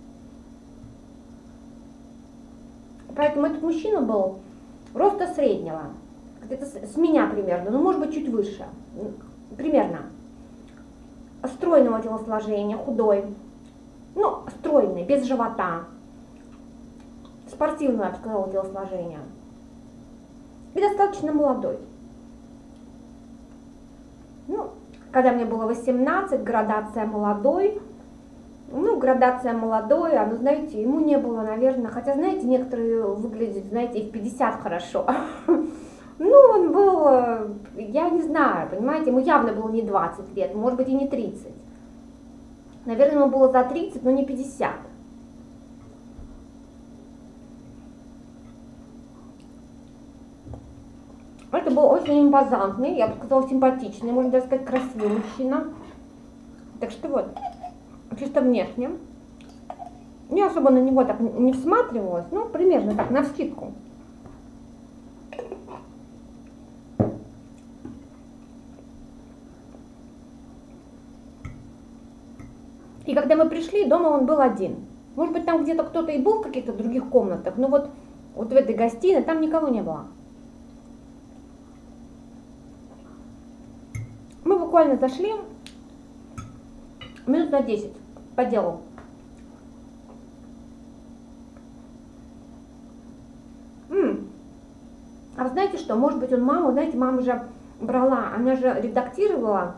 Поэтому этот мужчина был роста среднего, где-то с меня примерно, ну может быть чуть выше, примерно. Стройного телосложения, худой, ну стройный, без живота, спортивное, я бы сказала, телосложение. И достаточно молодой. Ну, когда мне было 18, градация молодой. Ну, градация молодой, а, ну, знаете, ему не было, наверное, хотя, знаете, некоторые выглядят, знаете, и в 50 хорошо. Ну, он был, я не знаю, понимаете, ему явно было не 20 лет, может быть, и не 30. Наверное, ему было за 30, но не 50. Это был очень импозантный, я бы сказала, симпатичный, можно даже сказать, красивый мужчина. Так что вот. Чисто внешне. Я особо на него так не всматривалась, ну, примерно так, навскидку. когда мы пришли, дома он был один. Может быть, там где-то кто-то и был в каких-то других комнатах, но вот в этой гостиной там никого не было. Мы буквально зашли минут на 10 по делу. А вы знаете что, может быть, он маму, знаете, мама же брала, она же редактировала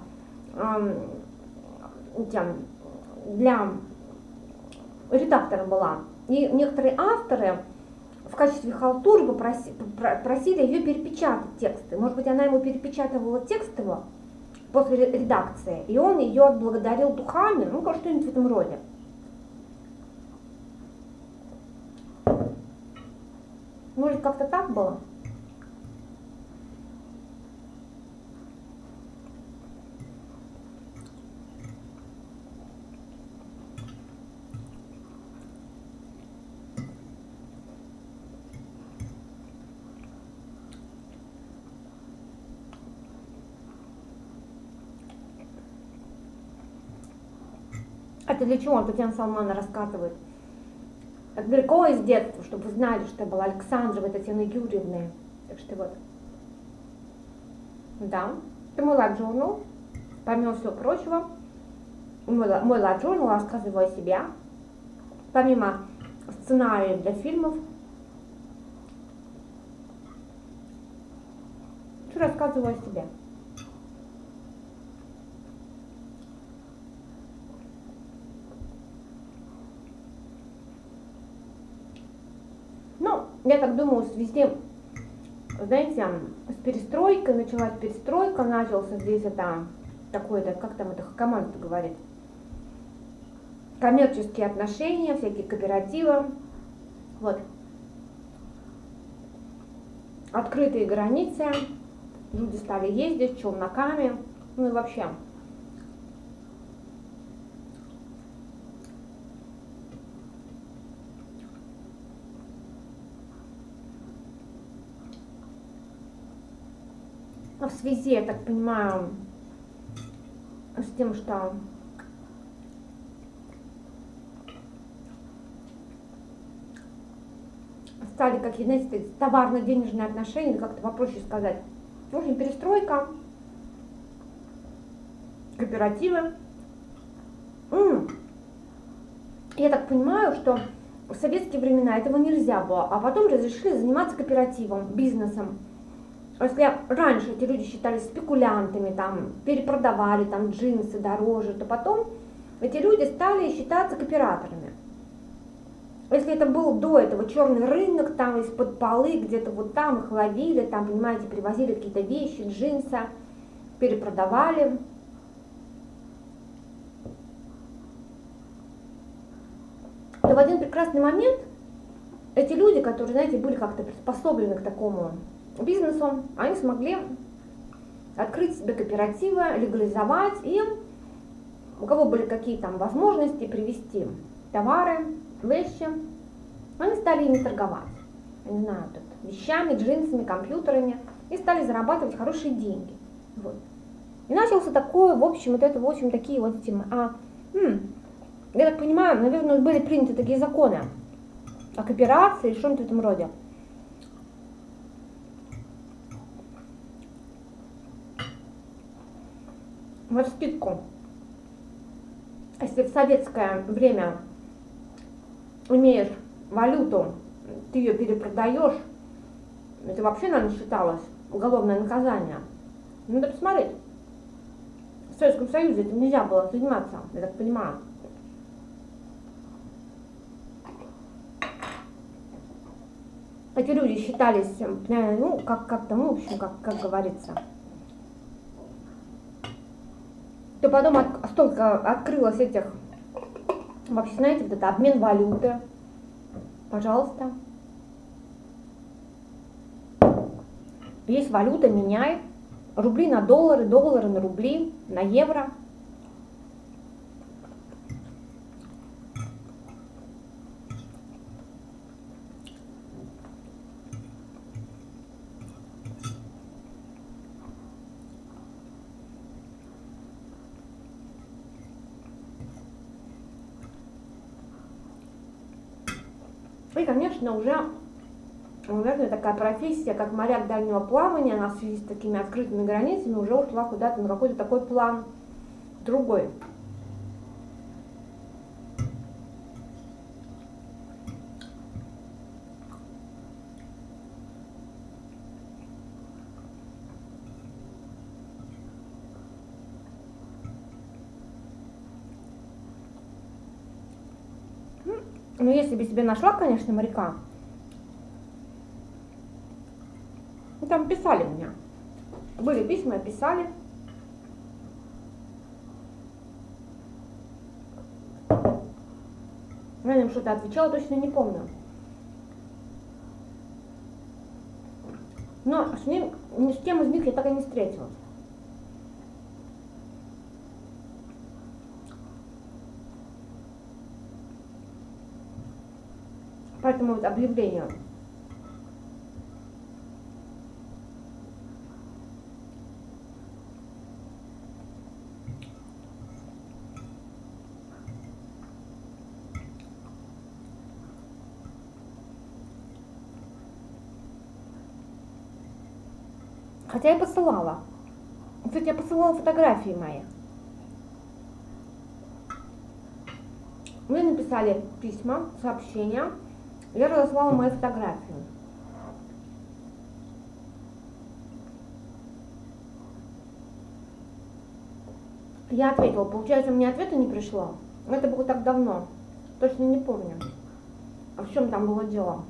для редактора была. И некоторые авторы в качестве халтуры просили ее перепечатать тексты. Может быть, она ему перепечатывала текст его после редакции, и он ее отблагодарил духами, ну, как что-нибудь в этом роде. Может, как-то так было? Это для чего Татьяна Салмана рассказывает? Так далеко из детства, чтобы вы знали, что я была Александровой Татьяной Юрьевной. Так что вот. Да, это мой лайв-журнал. Помимо всего прочего, мой лайв-журнал рассказываю о себе. Помимо сценариев для фильмов, рассказываю о себе. Ну, я так думаю, в связи, знаете, с перестройкой, началась перестройка, начался здесь это, такое-то, как там это команда говорит, коммерческие отношения, всякие кооперативы, вот, открытые границы, люди стали ездить челноками, ну и вообще. В связи, я так понимаю, с тем, что стали какие, знаете, товарно-денежные отношения, как-то попроще сказать. В общем, перестройка, кооперативы. Я так понимаю, что в советские времена этого нельзя было, а потом разрешили заниматься кооперативом, бизнесом. Если раньше эти люди считались спекулянтами, там, перепродавали там, джинсы дороже, то потом эти люди стали считаться кооператорами. Если это был до этого черный рынок, там из-под полы, где-то вот там их ловили, там, понимаете, привозили какие-то вещи, джинсы, перепродавали. То в один прекрасный момент эти люди, которые, знаете, были как-то приспособлены к такому бизнесу, они смогли открыть себе кооперативы, легализовать, и у кого были какие там возможности привезти товары, вещи, они стали ими торговать, я не знаю, тут, вещами, джинсами, компьютерами, и стали зарабатывать хорошие деньги. Вот. И начался такое, в общем, вот это, в общем, такие вот эти, я так понимаю, наверное, были приняты такие законы о кооперации и что-нибудь в этом роде. Вскидку, если в советское время имеешь валюту, ты ее перепродаешь, это вообще, наверное, считалось уголовное наказание. Надо посмотреть. В Советском Союзе этим нельзя было заниматься, я так понимаю. Эти люди считались, ну, как-то, ну, в общем, как говорится. То потом столько открылось этих, вообще, знаете, вот это обмен валюты, пожалуйста. Есть валюта, меняй, рубли на доллары, доллары на рубли, на евро. И, конечно, уже, наверное, такая профессия, как моряк дальнего плавания, она в связи с такими открытыми границами уже ушла куда-то на какой-то такой план другой. Ну, если бы себе нашла, конечно, моряка, ну, там писали мне. Были письма, писали. Я им что-то отвечала, точно не помню. Но с ним, ни с кем из них я так и не встретилась. Поэтому вот объявление. Хотя я посылала. Кстати, я посылала фотографии мои. Мне написали письма, сообщения. Я разослала мои фотографии. Я ответила. Получается, мне ответа не пришло. Это было так давно. Точно не помню. А в чем там было дело?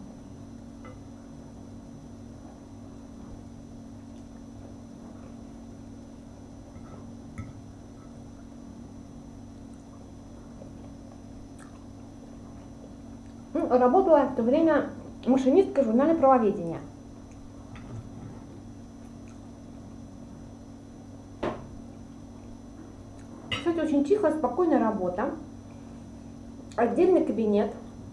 Ну, работала в то время машинисткой в журнале «Правоведение». Кстати, очень тихая, спокойная работа. Отдельный кабинет.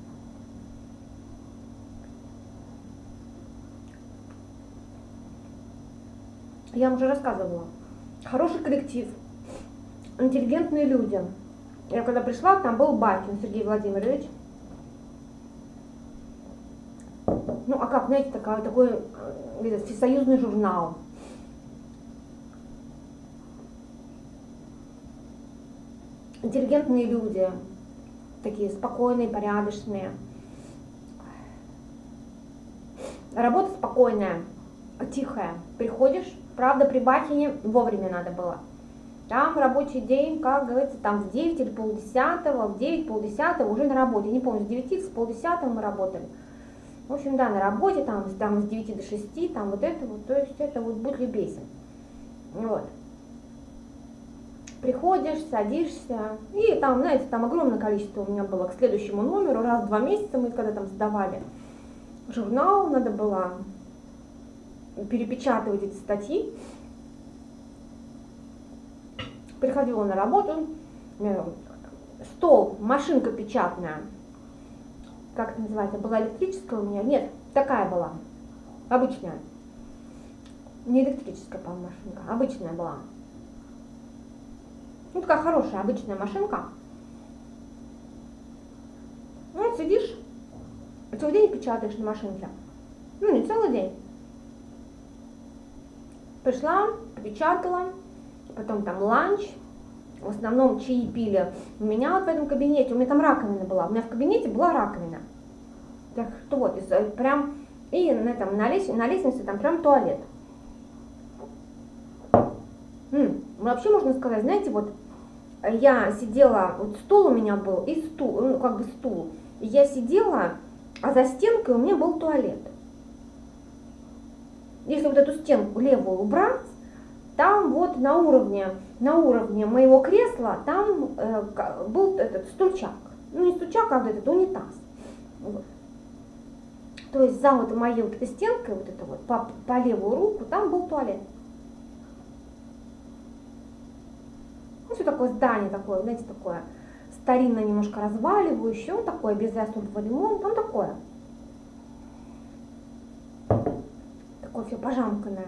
Я вам уже рассказывала. Хороший коллектив. Интеллигентные люди. Я когда пришла, там был Бакин Сергей Владимирович. Ну, а как, знаете, такой всесоюзный журнал. Интеллигентные люди, такие спокойные, порядочные. Работа спокойная, тихая. Приходишь, правда, при Бакине вовремя надо было. Там рабочий день, как говорится, там в 9 или полдесятого, в 9, полдесятого уже на работе. Не помню, с 9, с полдесятого мы работали. В общем, да, на работе, там с 9 до 6, там вот это вот, то есть это вот будь любезен. Вот. Приходишь, садишься, и там, знаете, там огромное количество у меня было к следующему номеру, раз в 2 месяца мы когда там сдавали журнал, надо было перепечатывать эти статьи. Приходила на работу, стол, машинка печатная, как это называется, была электрическая у меня? Нет, такая была, обычная. Не электрическая, по-моему, машинка, обычная была. Ну, такая хорошая, обычная машинка. Ну, сидишь, целый день печатаешь на машинке. Ну, не целый день. Пришла, попечатала, потом там ланч. В основном чаи пили. У меня вот в этом кабинете, у меня там раковина была. У меня в кабинете была раковина. Так что вот, прям, и на лестнице там прям туалет. Вообще можно сказать, знаете, вот я сидела, вот стул у меня был, и стул, ну как бы стул. И я сидела, а за стенкой у меня был туалет. Если вот эту стенку левую убрать, там вот на уровне моего кресла там был этот стульчак. Ну не стульчак, а вот этот унитаз. Вот. То есть за вот моей вот этой стенкой, вот это вот, по левую руку, там был туалет. Ну, все такое здание такое, знаете, такое старинное, немножко разваливающее, он такое, без особого ремонта, он такое. Такое все пожамканное.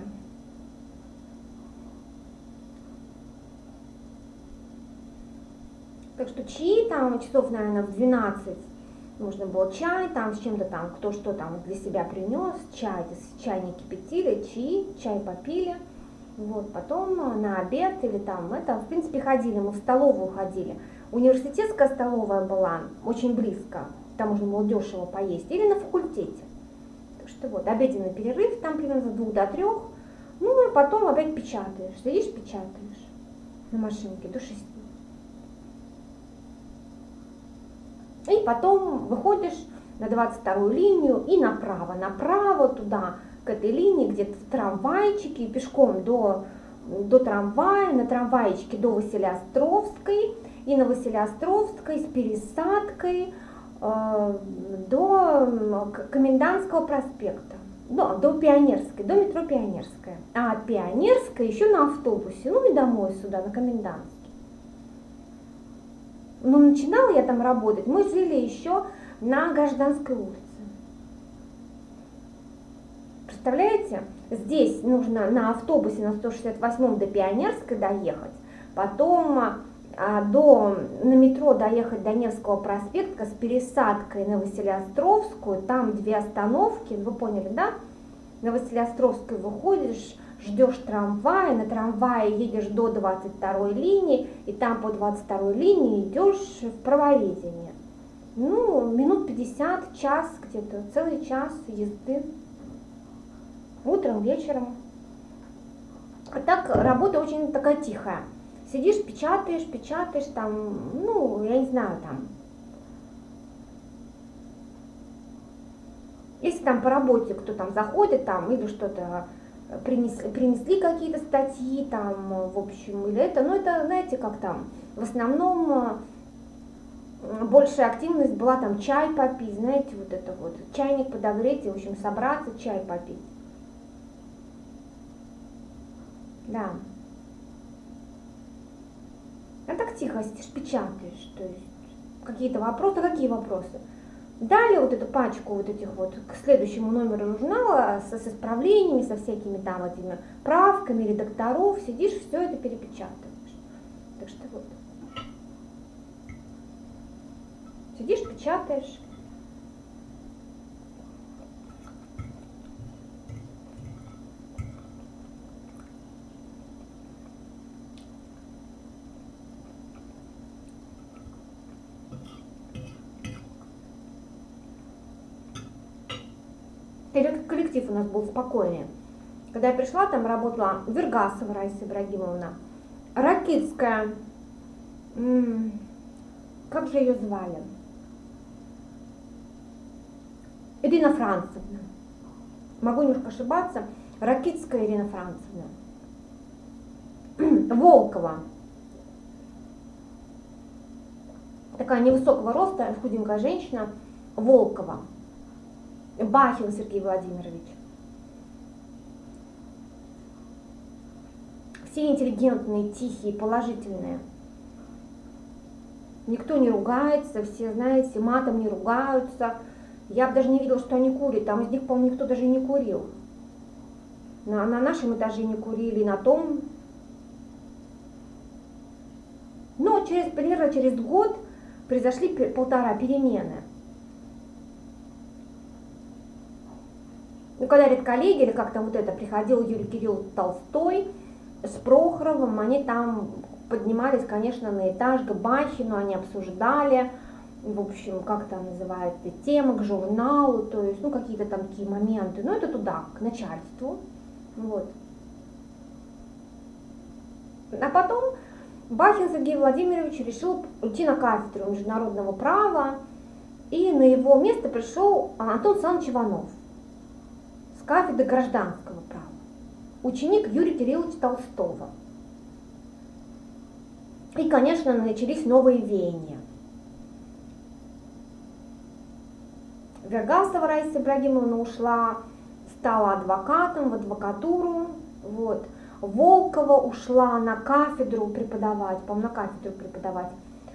Так что чаи там часов, наверное, в 12 нужно было чай, там с чем-то там, кто что там для себя принес, чай не кипятили, чай попили. Вот, потом на обед или там это, в принципе, ходили, мы в столовую ходили. Университетская столовая была очень близко, там можно было дешево поесть, или на факультете. Так что вот, обеденный перерыв, там примерно с 2 до 3, ну и потом опять печатаешь, сидишь, печатаешь на машинке до 6. И потом выходишь на 22-ю линию и направо туда, к этой линии, где трамвайчики, и пешком до трамвая, на трамвайчике до Василиостровской, и на Василиостровской с пересадкой до Комендантского проспекта, до Пионерской, до метро Пионерская. А от Пионерской еще на автобусе, ну и домой сюда, на Комендантский. Но начинала я там работать, мы жили еще на Гражданской улице. Представляете, здесь нужно на автобусе на 168 до Пионерской доехать, потом на метро доехать до Невского проспекта с пересадкой на Василиостровскую, там 2 остановки, вы поняли, да? На Василиостровской выходишь, ждешь трамвая, на трамвае едешь до 22-й линии, и там по 22-й линии идешь в правоведение. Ну, минут 50, час где-то, целый час езды. Утром, вечером. А так работа очень такая тихая. Сидишь, печатаешь, там, ну, я не знаю, там. Если там по работе кто там заходит, там, или что-то принесли какие-то статьи, там, в общем, или это, ну, это, знаете, как там, в основном большая активность была там чай попить, знаете, вот это вот, чайник подогреть, и, в общем, собраться, чай попить. Да. А так тихо сидишь, печатаешь, то есть какие-то вопросы, какие вопросы? Дали вот эту пачку вот этих вот к следующему номеру журнала с исправлениями, со всякими там этими правками редакторов, сидишь, все это перепечатываешь. Так что вот. Сидишь, печатаешь. Коллектив у нас был спокойный. Когда я пришла, там работала Вергасова Раиса Ибрагимовна, Ракитская, как же ее звали? Ирина Францевна. Могу немножко ошибаться. Ракитская Ирина Францевна. Волкова. Такая невысокого роста, худенькая женщина. Волкова. Бахин Сергей Владимирович. Все интеллигентные, тихие, положительные. Никто не ругается, все, знаете, матом не ругаются. Я бы даже не видела, что они курят. Там из них, по-моему, никто даже и не курил. На нашем этаже не курили, на том. Но примерно через год произошли 1,5 перемены. И когда редколлегия, или как-то вот это, приходил Юрий Кириллович Толстой с Прохоровым, они там поднимались, конечно, на этаж к Бахину, они обсуждали, в общем, как там называется, темы к журналу, то есть, ну, какие-то там такие моменты, ну, это туда, к начальству, вот. А потом Бахин Сергей Владимирович решил уйти на кафедру международного права, и на его место пришел Антон Александрович Иванов с кафедры гражданского права, ученик Юрия Кирилловича Толстого. И, конечно, начались новые веяния. Вергасова Раиса Ибрагимовна ушла, стала адвокатом в адвокатуру. Вот. Волкова ушла на кафедру преподавать, по-моему, на кафедру преподавать.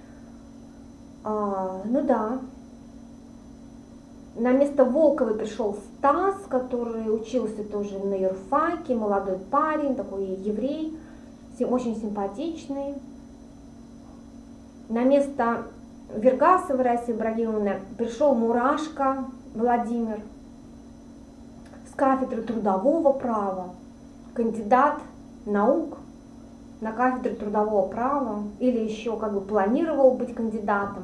Ну да. На место Волковой пришел Стас, который учился тоже на юрфаке, молодой парень, такой еврей, очень симпатичный. На место Вергасова Раиса Ибрагимовна, пришел Мурашко Владимир с кафедры трудового права, кандидат наук на кафедре трудового права, или еще как бы планировал быть кандидатом.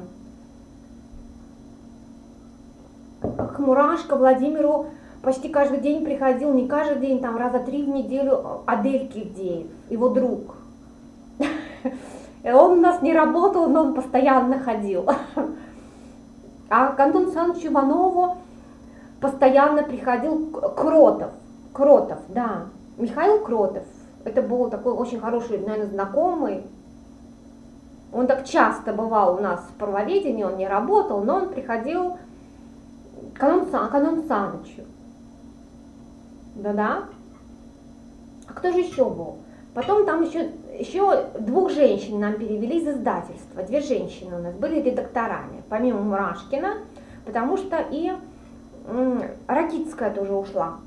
К Мурашко Владимиру почти каждый день приходил, не каждый день, там раза 3 в неделю Адель Кивдеев, его друг. Он у нас не работал, но он постоянно ходил. А к Антону Санычу Иванову постоянно приходил Кротов, да, Михаил Кротов. Это был такой очень хороший, наверное, знакомый. Он так часто бывал у нас в правоведении, он не работал, но он приходил к Антону Санычу. Да-да. А кто же еще был? Потом там еще 2 женщин нам перевели из издательства. 2 женщины у нас были редакторами, помимо Мурашкина, потому что и Ракитская тоже ушла.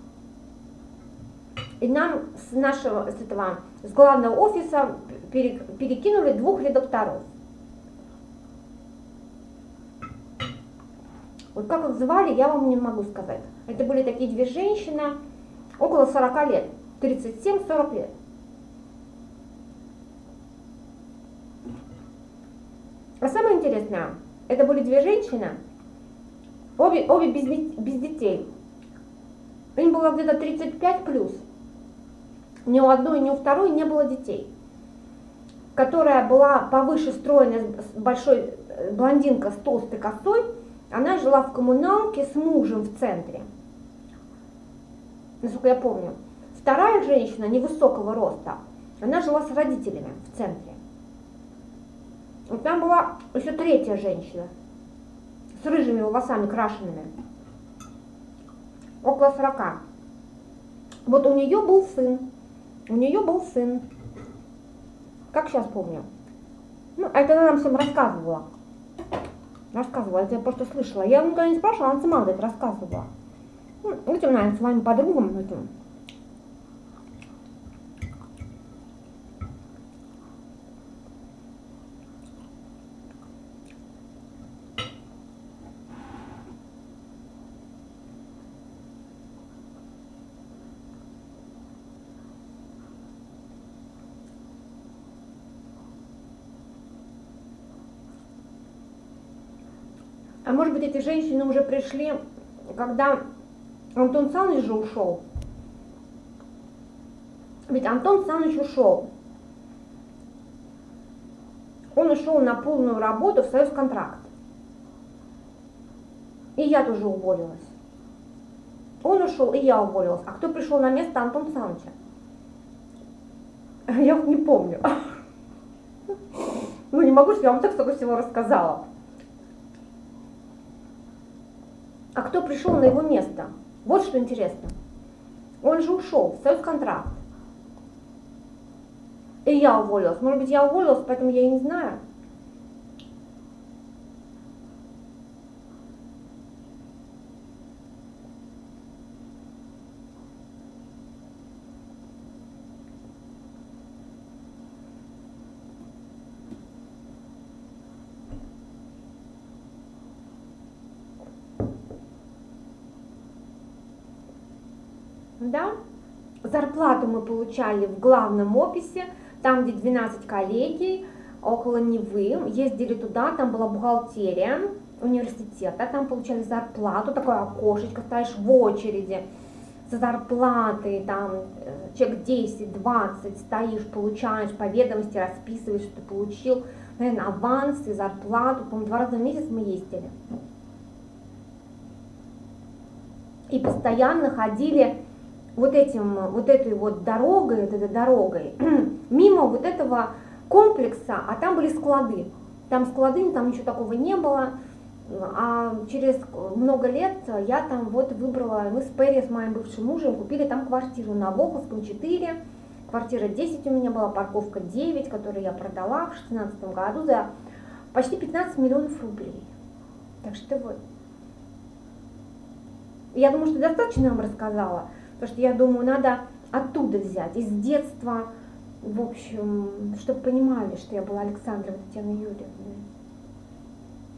И нам с главного офиса перекинули 2 редакторов. Вот как их звали, я вам не могу сказать. Это были такие 2 женщины, около 40 лет, 37-40 лет. А самое интересное, это были 2 женщины, обе без детей. Им было где-то 35 плюс. Ни у одной, ни у второй не было детей. Которая была повыше стройная, большой блондинка с толстой косой, она жила в коммуналке с мужем в центре. Насколько я помню. Вторая женщина невысокого роста, она жила с родителями в центре. Вот там была еще 3-я женщина с рыжими волосами крашенными, около 40. Вот у нее был сын. Как сейчас помню. Ну, это она нам всем рассказывала. Это я просто слышала. Я никогда не спрашивала, она сама это рассказывала. Ну, этим, наверное, с вами подругам этим. А может быть, эти женщины уже пришли, когда Антон Саныч же ушел. Ведь Антон Саныч ушел. Он ушел на полную работу в Союзконтракт. И я тоже уволилась. Он ушел, и я уволилась. А кто пришел на место Антона Саныча? Я вот не помню. Ну, не могу, что я вам так столько всего рассказала. А кто пришел на его место? Вот что интересно. Он же ушел в Союзконтракт. И я уволилась. Может быть, я уволилась, поэтому я и не знаю. Да? Зарплату мы получали в главном офисе, там, где 12 коллегий, около Невы. Ездили туда, там была бухгалтерия университета, там получали зарплату, такое окошечко, стоишь в очереди за зарплатой, там человек 10-20 стоишь, получаешь по ведомости, расписываешь, что ты получил, наверное, аванс и зарплату, по-моему, 2 раза в месяц мы ездили. И постоянно ходили вот этой вот дорогой, мимо вот этого комплекса, а там были склады. Там склады, там ничего такого не было. А через много лет я там вот выбрала, мы с Перри, с моим бывшим мужем, купили там квартиру на Волховском 4. Квартира 10 у меня была, парковка 9, которую я продала в 2016 году за почти 15 миллионов рублей. Так что вот. Я думаю, что достаточно вам рассказала. Потому что я думаю, надо оттуда взять, из детства, в общем, чтобы понимали, что я была Александрой Татьяной Юрьевной.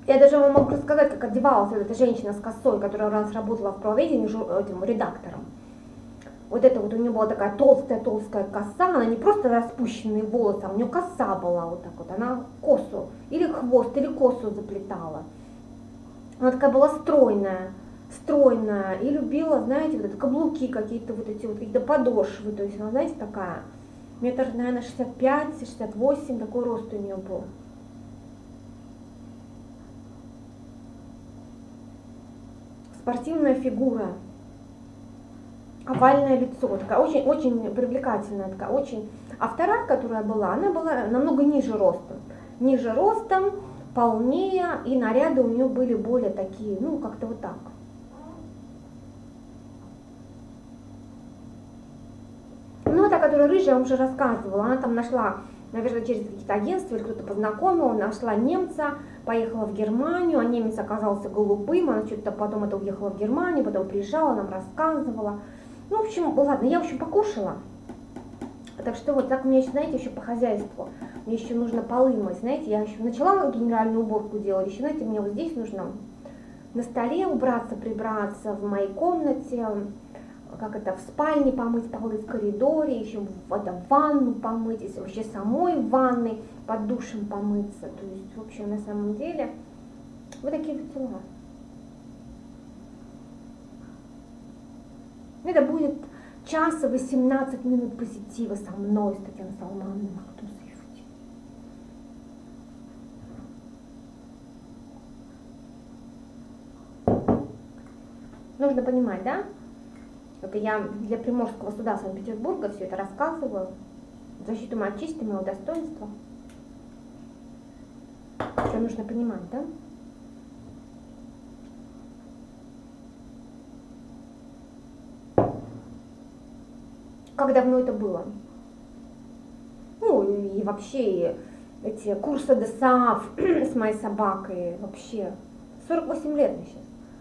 Я даже вам могу рассказать, как одевалась вот эта женщина с косой, которая у нас работала в правоведении этим редактором. Вот это вот у нее была такая толстая коса, она не просто распущенные волосы, а у нее коса была вот так вот, она косу, или хвост, или косу заплетала. Она такая была стройная, и любила, знаете, вот это каблуки какие-то, вот эти вот какие-то подошвы, то есть она, знаете, такая, метр, наверное, 65-68, такой рост у нее был. Спортивная фигура, овальное лицо, такая очень привлекательная, такая очень. А вторая, которая была, она была намного ниже ростом, полнее, и наряды у нее были более такие, ну, как-то вот так. Ну, та, которая рыжая, я вам уже рассказывала, она там нашла, наверное, через какие-то агентства или кто-то познакомил, нашла немца, поехала в Германию, а немец оказался голубым, она что-то потом это уехала в Германию, потом приезжала, нам рассказывала. Ну, в общем, ладно, я, в общем, покушала. Так что вот так у меня еще, знаете, еще по хозяйству. Мне еще нужно полы мыть, знаете, я еще начала генеральную уборку делать, еще, знаете, мне вот здесь нужно на столе убраться, прибраться, в моей комнате, как это, в спальне помыть полы, в коридоре, еще в ванну помыть, если вообще самой в ванной под душем помыться. То есть, в общем, на самом деле, вот такие вот дела. Это будет час и 18 минут позитива со мной, с Татьяной Салмановной. Нужно понимать, да? Это я для Приморского суда Санкт-Петербурга все это рассказываю. Защиту моей чести, моего достоинства. Что нужно понимать, да? Как давно это было? Ну, и вообще эти курсы ДСАФ с моей собакой, вообще 48 лет мне сейчас.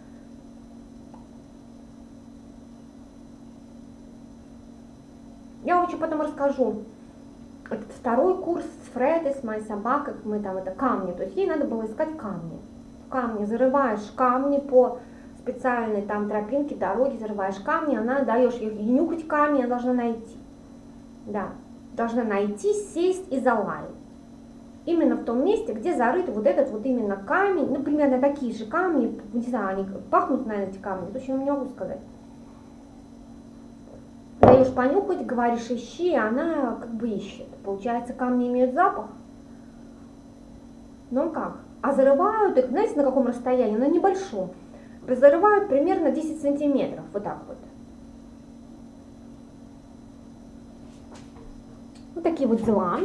Я вам еще потом расскажу. Этот второй курс с Фредой, с моей собакой, мы там, это камни, то есть ей надо было искать камни. Камни, зарываешь камни по специальной там тропинке, дороге, зарываешь камни, она даешь ей нюхать камни, она должна найти. Да, должна найти, сесть и залаять. Именно в том месте, где зарыт вот этот вот именно камень, ну, примерно такие же камни, не знаю, они пахнут, наверное, эти камни, точно не могу сказать. Даешь понюхать, говоришь, ищи, она как бы ищет. Получается, камни имеют запах. Ну как? А зарывают их, знаете, на каком расстоянии? На небольшом. Зарывают примерно 10 сантиметров, вот так вот. Вот такие вот дела.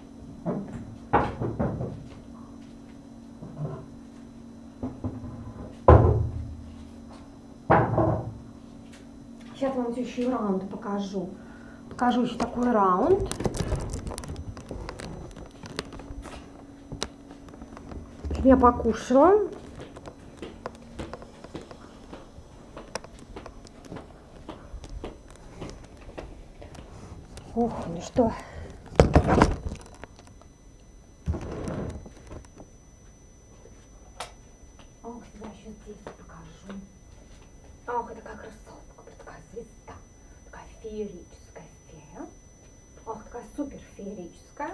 Сейчас вам еще и раунд покажу. Покажу еще такой раунд. Я покушала. Ух, ну что. Ох, я еще здесь покажу. Ох, это как красотка, такая звезда, такая феерическая фея. Ох, такая супер феерическая.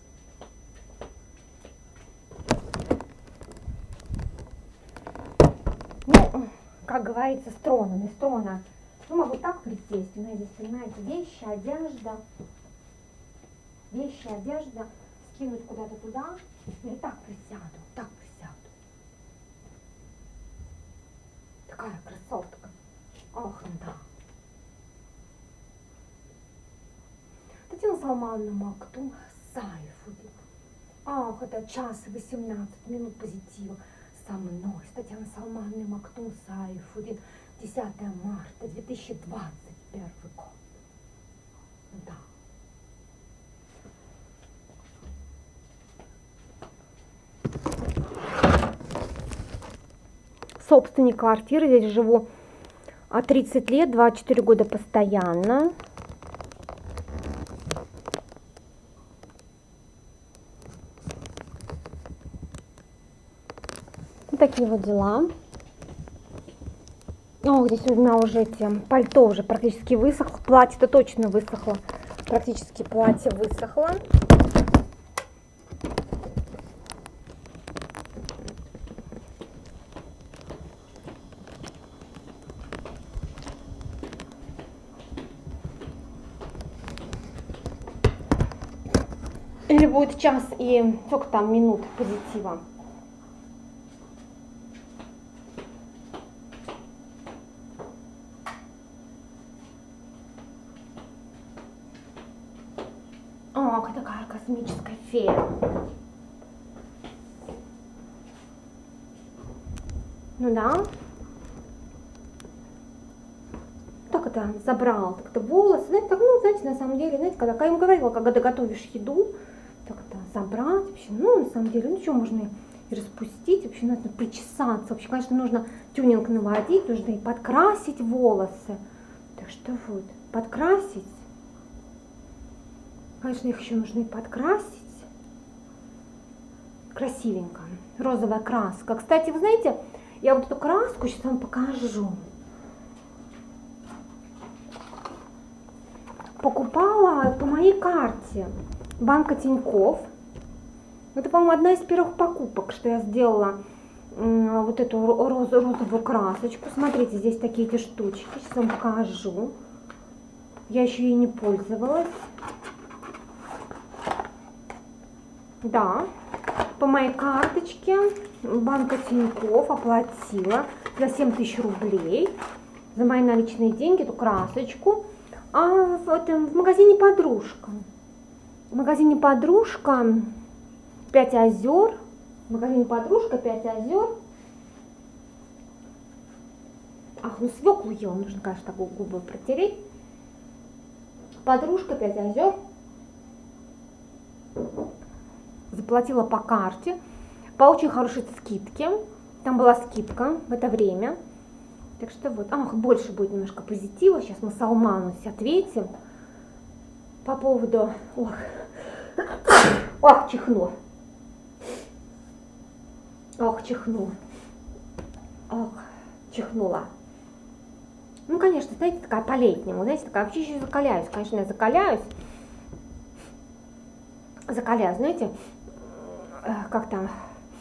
Ну, как говорится, с трона, не с трона. Ну, могу так присесть, у меня здесь, понимаете, вещи, одежда, скинуть куда-то туда, или так присяду, так присяду. Такая красотка. Ох, да. Татьяна Салмановна Мактум Сайфудин. Ах, это час и 18 минут позитива со мной, с Татьяной Салмановной Мактум Сайфудин. 10 марта 2021 год. Да. Собственник квартиры, здесь живу 30 лет, 24 года постоянно. такие вот дела. О, здесь у меня уже пальто уже практически высохло. Платье-то точно высохло. Практически платье высохло. Или будет час и сколько там минут позитива. О, такая космическая фея. Ну да. Так это забрал, так-то волосы. Знаете, так, ну, знаете, на самом деле, знаете, когда я ему говорила, когда ты готовишь еду, так это забрать вообще, ну, на самом деле, ну, что можно и распустить, вообще надо причесаться. Вообще, конечно, нужно тюнинг наводить, нужно и подкрасить волосы. Так что вот, подкрасить. Конечно, их еще нужно и подкрасить. Красивенько. Розовая краска. Кстати, вы знаете, я вот эту краску сейчас вам покажу. Покупала по моей карте банка Тинькофф. Это, по-моему, одна из первых покупок, что я сделала вот эту розовую красочку. Смотрите, здесь такие эти штучки. Сейчас вам покажу. Я еще ей не пользовалась. Да, по моей карточке банка Тинькофф оплатила за 7000 рублей за мои наличные деньги эту красочку. А в магазине «Подружка». В магазине «Подружка» 5 озер. В магазине «Подружка» 5 озер. Ах, ну свеклу ел, нужно, конечно, такую губы протереть. «Подружка» 5 озер. Заплатила по карте, по очень хорошей скидке. Там была скидка в это время. Так что вот, ах, больше будет немножко позитива. Сейчас мы Салману ответим по поводу... Ох, чихну. Ох, чихну. Ох, чихнула. Ну, конечно, знаете, такая по-летнему. Знаете, такая вообще еще закаляюсь. Конечно, я закаляюсь. Закаляюсь, знаете, как там...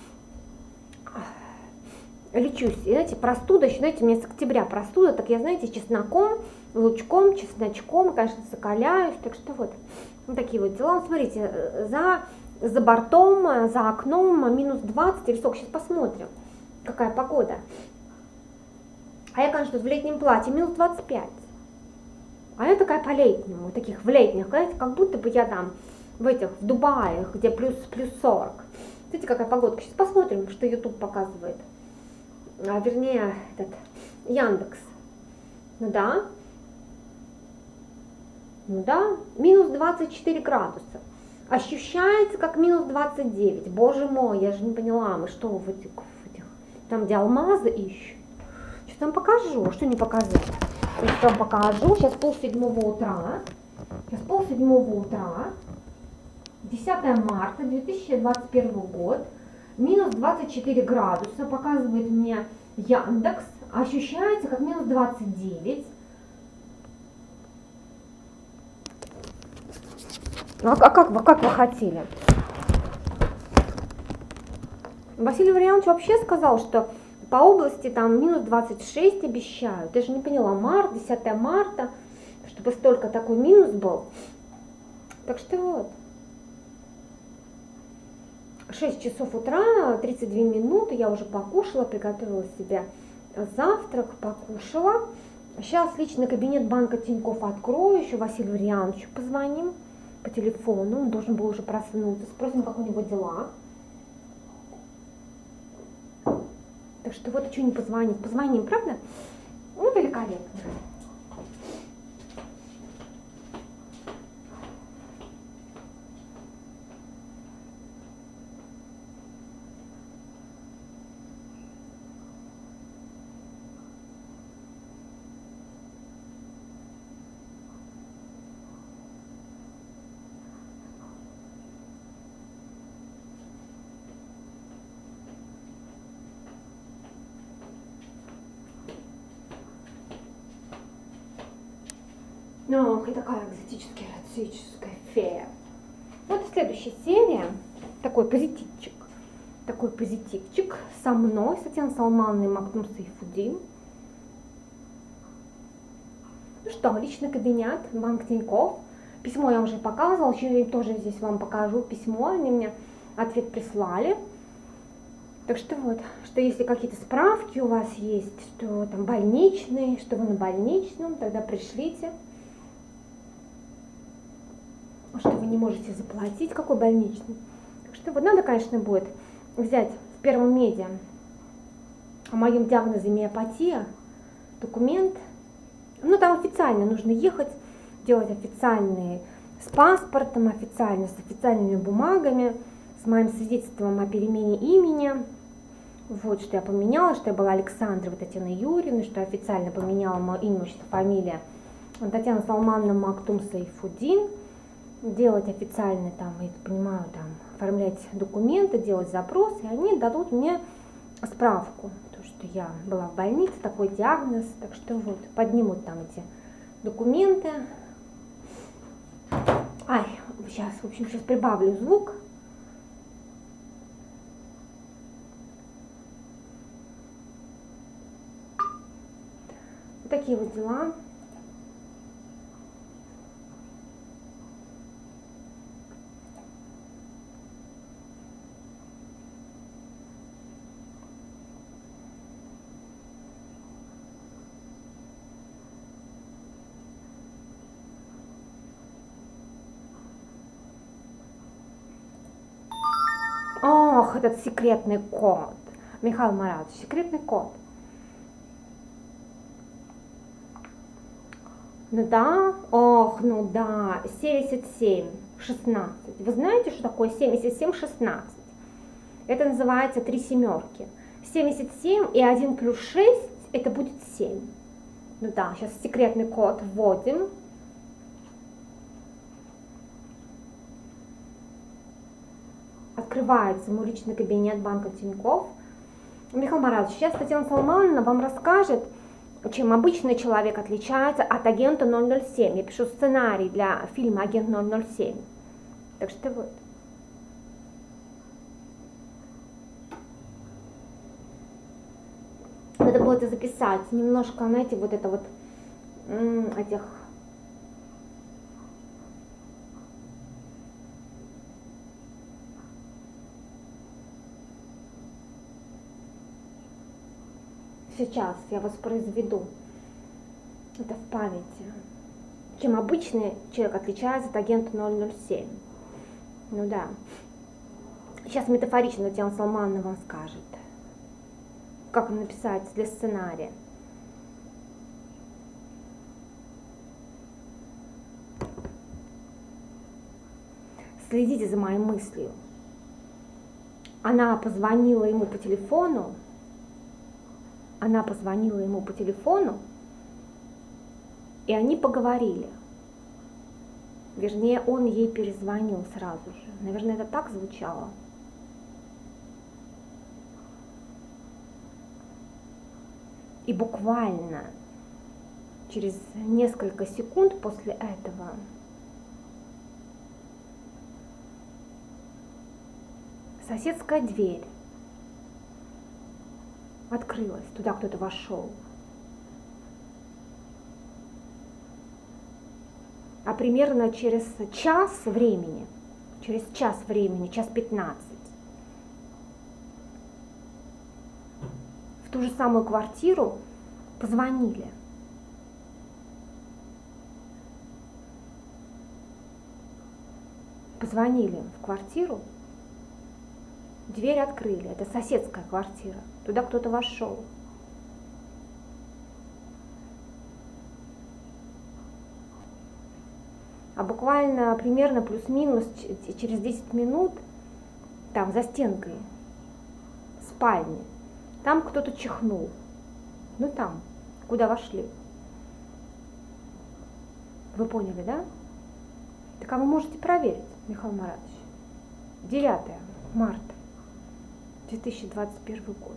Лечусь, и, знаете, простуда, еще, знаете, у меня с октября простуда, так я, знаете, чесноком, лучком, чесночком, конечно, закаляюсь, так что вот такие вот дела. Смотрите, за бортом, за окном минус 20 или сколько, сейчас посмотрим, какая погода. А я, конечно, в летнем платье минус 25, а я такая по-летнему, таких в летних, знаете, как будто бы я там в Дубае, где плюс 40. Смотрите, какая погода, сейчас посмотрим, что YouTube показывает. Вернее, этот Яндекс. Ну да, минус 24 градуса. Ощущается как минус 29. Боже мой, я же не поняла, мы что в этих там, где алмазы ищут. Сейчас вам покажу, что не показать. Сейчас вам покажу, сейчас 6:30 утра. Сейчас 6:30 утра. 10 марта 2021 год. Минус 24 градуса, показывает мне Яндекс, ощущается как минус 29. А как вы хотели? Василий Варьянович вообще сказал, что по области там минус 26 обещают. Я же не поняла, март, 10 марта, чтобы столько такой минус был. Так что вот. 6 часов утра, 32 минуты, я уже покушала, приготовила себе завтрак, покушала. Сейчас личный кабинет банка Тинькофф открою, еще Василию Варьяновичу позвоним по телефону, он должен был уже проснуться, спросим, как у него дела. Так что вот, что не позвонить, позвоним, правда? Ну, великолепно. Ох, и такая экзотическая фея. Вот следующая серия. Такой позитивчик. Такой позитивчик со мной, с Татьяной Салмановной и Мактум Сайфудин. Ну что, личный кабинет, банк Тинькофф. Письмо я уже показывала, еще тоже здесь вам покажу письмо. Они мне ответ прислали. Так что вот, что если какие-то справки у вас есть, что там больничный, что вы на больничном, тогда пришлите. Что вы не можете заплатить, какой больничный. Так что вот надо, конечно, будет взять в первом медиа о моем диагнозе миопатия документ. Ну, там официально нужно ехать, делать официальные с паспортом, официально с официальными бумагами, с моим свидетельством о перемене имени. Вот, что я поменяла, что я была Александрова Татьяна Юрьевна, что я официально поменяла мое имя, отчество, фамилия Татьяна Салмановна Мактум Сайфудин. Делать официально там, я понимаю, там, оформлять документы, делать запрос, и они дадут мне справку, то, что я была в больнице, такой диагноз, так что вот, поднимут там эти документы. Ай, сейчас, в общем, сейчас прибавлю звук. Вот такие вот дела. Ох, этот секретный код. Михаил Маратович, секретный код. Ну да, ох, ну да, 77, 16. Вы знаете, что такое 77, 16? Это называется 3 семерки. 77 и 1 плюс 6, это будет 7. Ну да, сейчас секретный код вводим. Открывается мой личный кабинет банка Тинькофф. Михаил Маратович, сейчас Татьяна Салмановна вам расскажет, чем обычный человек отличается от агента 007. Я пишу сценарий для фильма «Агент 007». Так что вот. Надо было это записать. Немножко, знаете, вот это вот этих... Сейчас я воспроизведу это в памяти. Чем обычный человек отличается от агента 007. Ну да. Сейчас метафорично Татьяна Салмановна вам скажет, как написать для сценария. Следите за моей мыслью. Она позвонила ему по телефону. Она позвонила ему по телефону, и они поговорили. Вернее, он ей перезвонил сразу же. Наверное, это так звучало. И буквально через несколько секунд после этого соседская дверь открылась, туда кто-то вошел. А примерно через час времени, час 15, в ту же самую квартиру позвонили. Позвонили в квартиру, дверь открыли, это соседская квартира, туда кто-то вошел. А буквально примерно плюс-минус через 10 минут там за стенкой спальни, там кто-то чихнул. Ну там, куда вошли. Вы поняли, да? Так а вы можете проверить, Михаил Маратович. 9 марта 2021 год.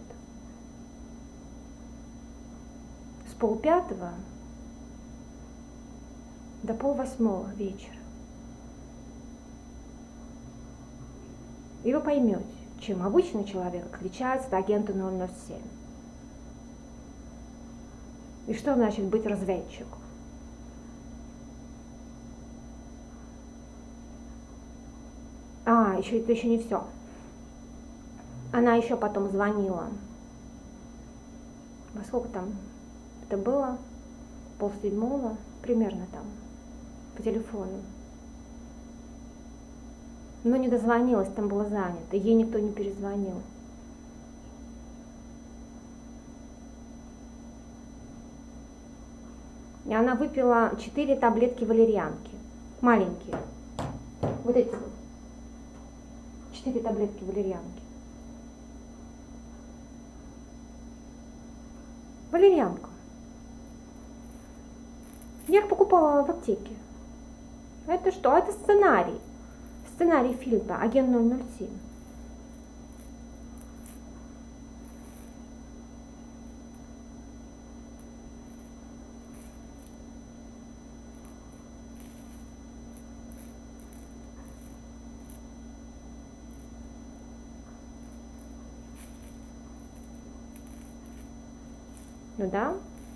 С 4:30 до 7:30 вечера. И вы поймете, чем обычный человек отличается от агента 007. И что значит быть разведчиком. Еще это еще не все. Она еще потом звонила. Во сколько там это было? 6:30, примерно там, по телефону. Но не дозвонилась, там было занято. Ей никто не перезвонил. И она выпила 4 таблетки валерьянки. Маленькие. Вот эти вот. 4 таблетки валерьянки. Валерьянка. Я их покупала в аптеке. Это что? Это сценарий. Сценарий фильма «Агент 007». Ну да.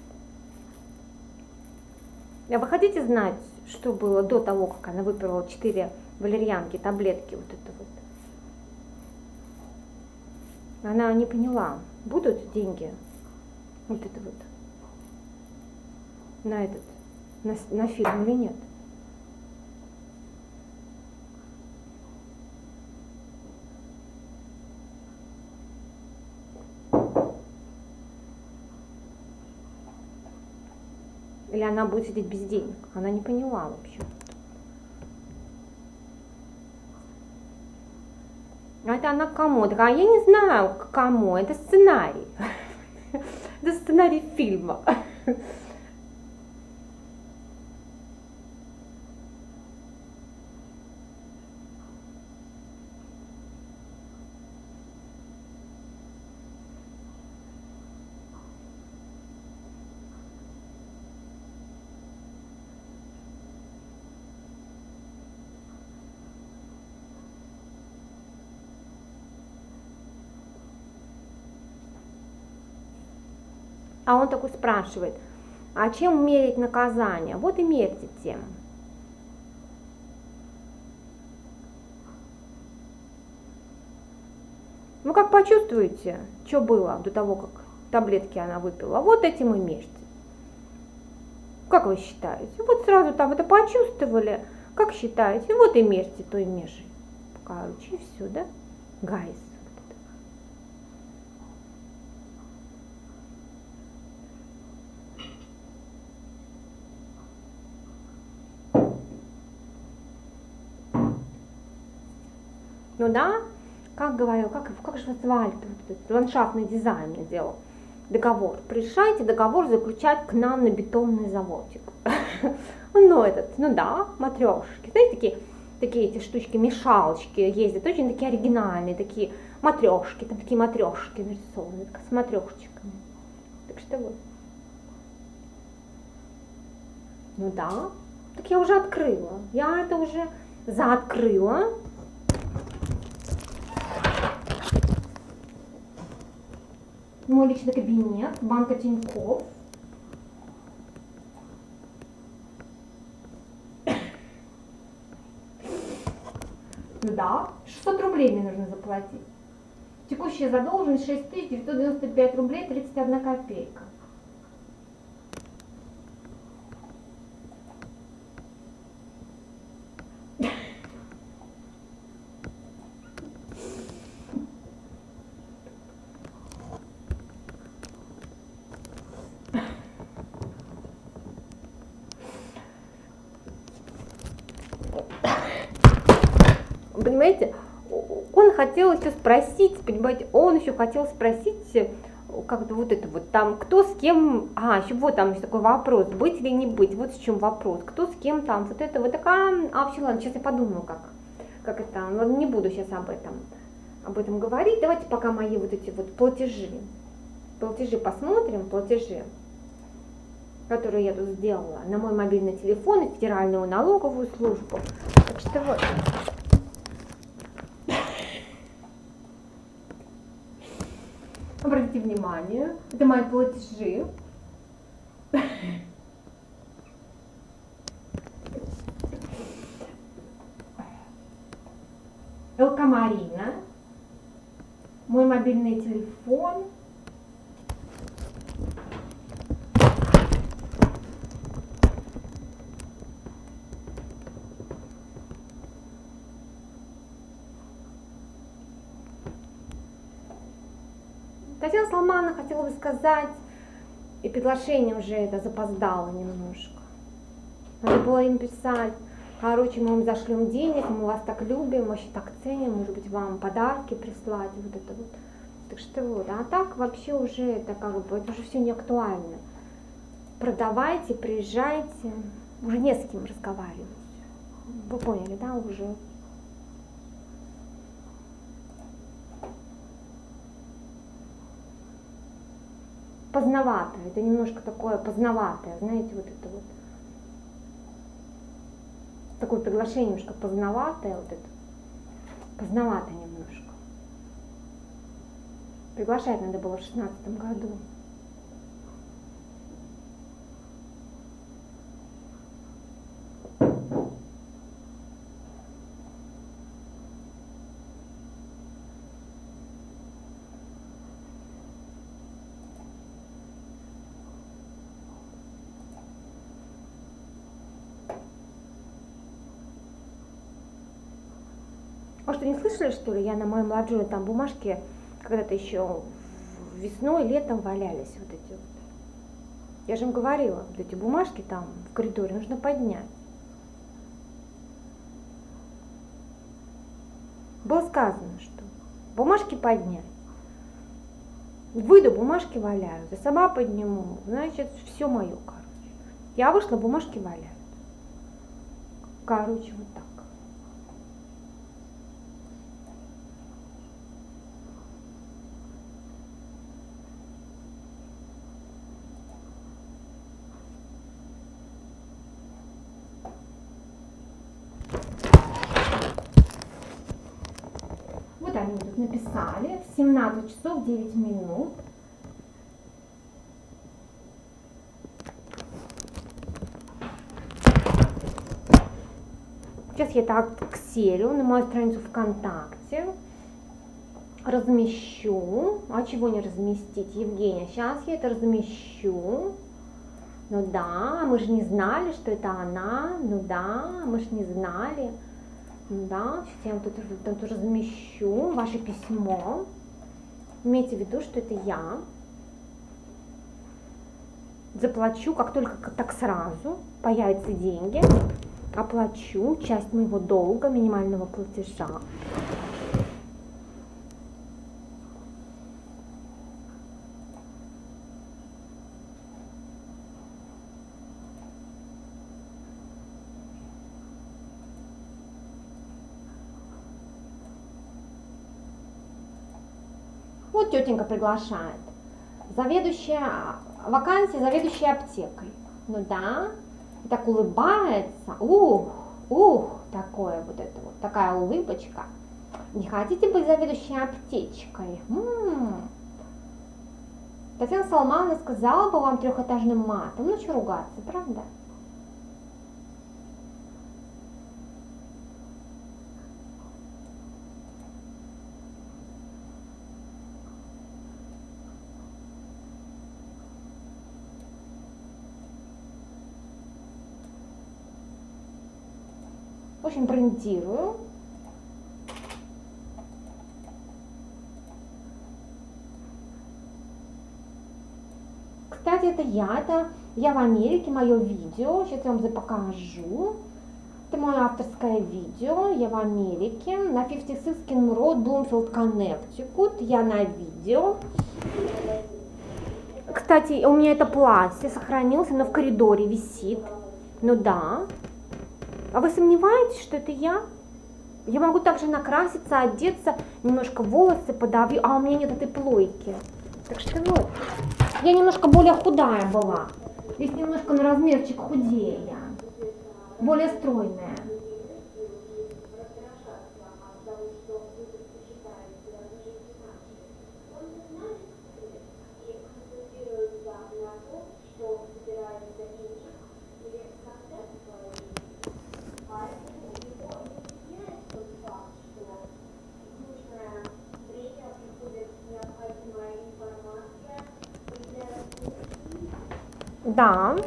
А вы хотите знать, что было до того, как она выпила 4 валерьянки, таблетки, вот это вот? Она не поняла, будут деньги вот это вот на фильм или нет. Или она будет сидеть без денег. Она не поняла вообще. А это она кому? Так, а я не знаю, к кому. Это сценарий. Это сценарий фильма. А он такой спрашивает, а чем мерить наказание? Вот и мерьте тем. Ну как почувствуете, что было до того, как таблетки она выпила? Вот этим и мерьте. Как вы считаете? Вот сразу там это почувствовали. Как считаете? Вот и мерьте, то и межи. Короче, и все, да? Гайс. Ну да, как говорил, как же вас звали-то, вот этот ландшафтный дизайн мне делал. Договор. Решайте договор заключать к нам на бетонный заводик. Ну да, матрешки. Знаете, такие эти штучки, мешалочки ездят, очень такие оригинальные, такие матрешки, там такие матрешки нарисованы, с матрешечками. Так что вот. Ну да, так я уже открыла. Я это уже заоткрыла. Мой личный кабинет, банка Тинькофф. Ну да, 600 рублей мне нужно заплатить. Текущая задолженность 6995 рублей 31 копейка. Понимаете, он хотел еще спросить, понимаете, он еще хотел спросить, как-то вот это вот, там, кто с кем, еще вот там есть такой вопрос, быть или не быть, вот в чем вопрос, кто с кем там, вот это вот такая, вообще, ладно, сейчас я подумаю, как это, ладно, не буду сейчас об этом говорить, давайте пока мои вот эти вот платежи посмотрим, платежи. которую я тут сделала, на мой мобильный телефон и Федеральную налоговую службу. Так что вот. Обратите внимание, это мои платежи. Элкамарина, мой мобильный телефон. Татьяна Салмановна, хотела бы сказать, и приглашение уже это запоздало немножко. Надо было им писать: короче, мы вам зашлем денег, мы вас так любим, вообще так ценим, может быть, вам подарки прислать, вот это вот. Так что вот, а так вообще уже это как бы, это уже все не актуально. Продавайте, приезжайте, уже не с кем разговаривать. Вы поняли, да, уже. Поздноватое, это немножко такое поздноватое, знаете, вот это вот. Такое приглашение немножко поздноватое, вот это. Поздновато немножко. Приглашать надо было в 2016 году. А что, не слышали, что ли? Я на моей молодой там бумажке когда-то еще весной, летом валялись вот эти вот. Я же им говорила, вот эти бумажки там в коридоре нужно поднять. Было сказано, что бумажки поднять. Выйду, бумажки валяются, сама подниму, значит, все мое, короче. Я вышла, бумажки валяются. Короче, вот так. Вот они тут написали, в 17 часов 9 минут. Сейчас я так ксерю на мою страницу ВКонтакте размещу. А чего не разместить, Евгения? Сейчас я это размещу. Ну да, мы же не знали, что это она. Ну да, мы же не знали. Ну да, сейчас я вам тут размещу ваше письмо. Имейте в виду, что это я. Заплачу, как только так сразу появятся деньги. Оплачу часть моего долга, минимального платежа. Вот тетенька приглашает. Вакансия заведующая аптекой. Ну да. И так улыбается. Такое вот это вот, такая улыбочка. Не хотите быть заведующей аптечкой? Татьяна Салмановна сказала бы вам трехэтажным матом. Ну что ругаться, правда? В общем, брендирую. Кстати, это я в Америке, мое видео. Сейчас я вам покажу. Это мое авторское видео. Я в Америке, на 56 Skin Road, Bloomfield, Connecticut. Я на видео. Кстати, у меня это платье сохранилось, оно в коридоре висит. Ну да. А вы сомневаетесь, что это я? Я могу также накраситься, одеться, немножко волосы подавлю, а у меня нет этой плойки. Так что вот. Я немножко более худая была. Здесь немножко на размерчик худее, более стройная. Да.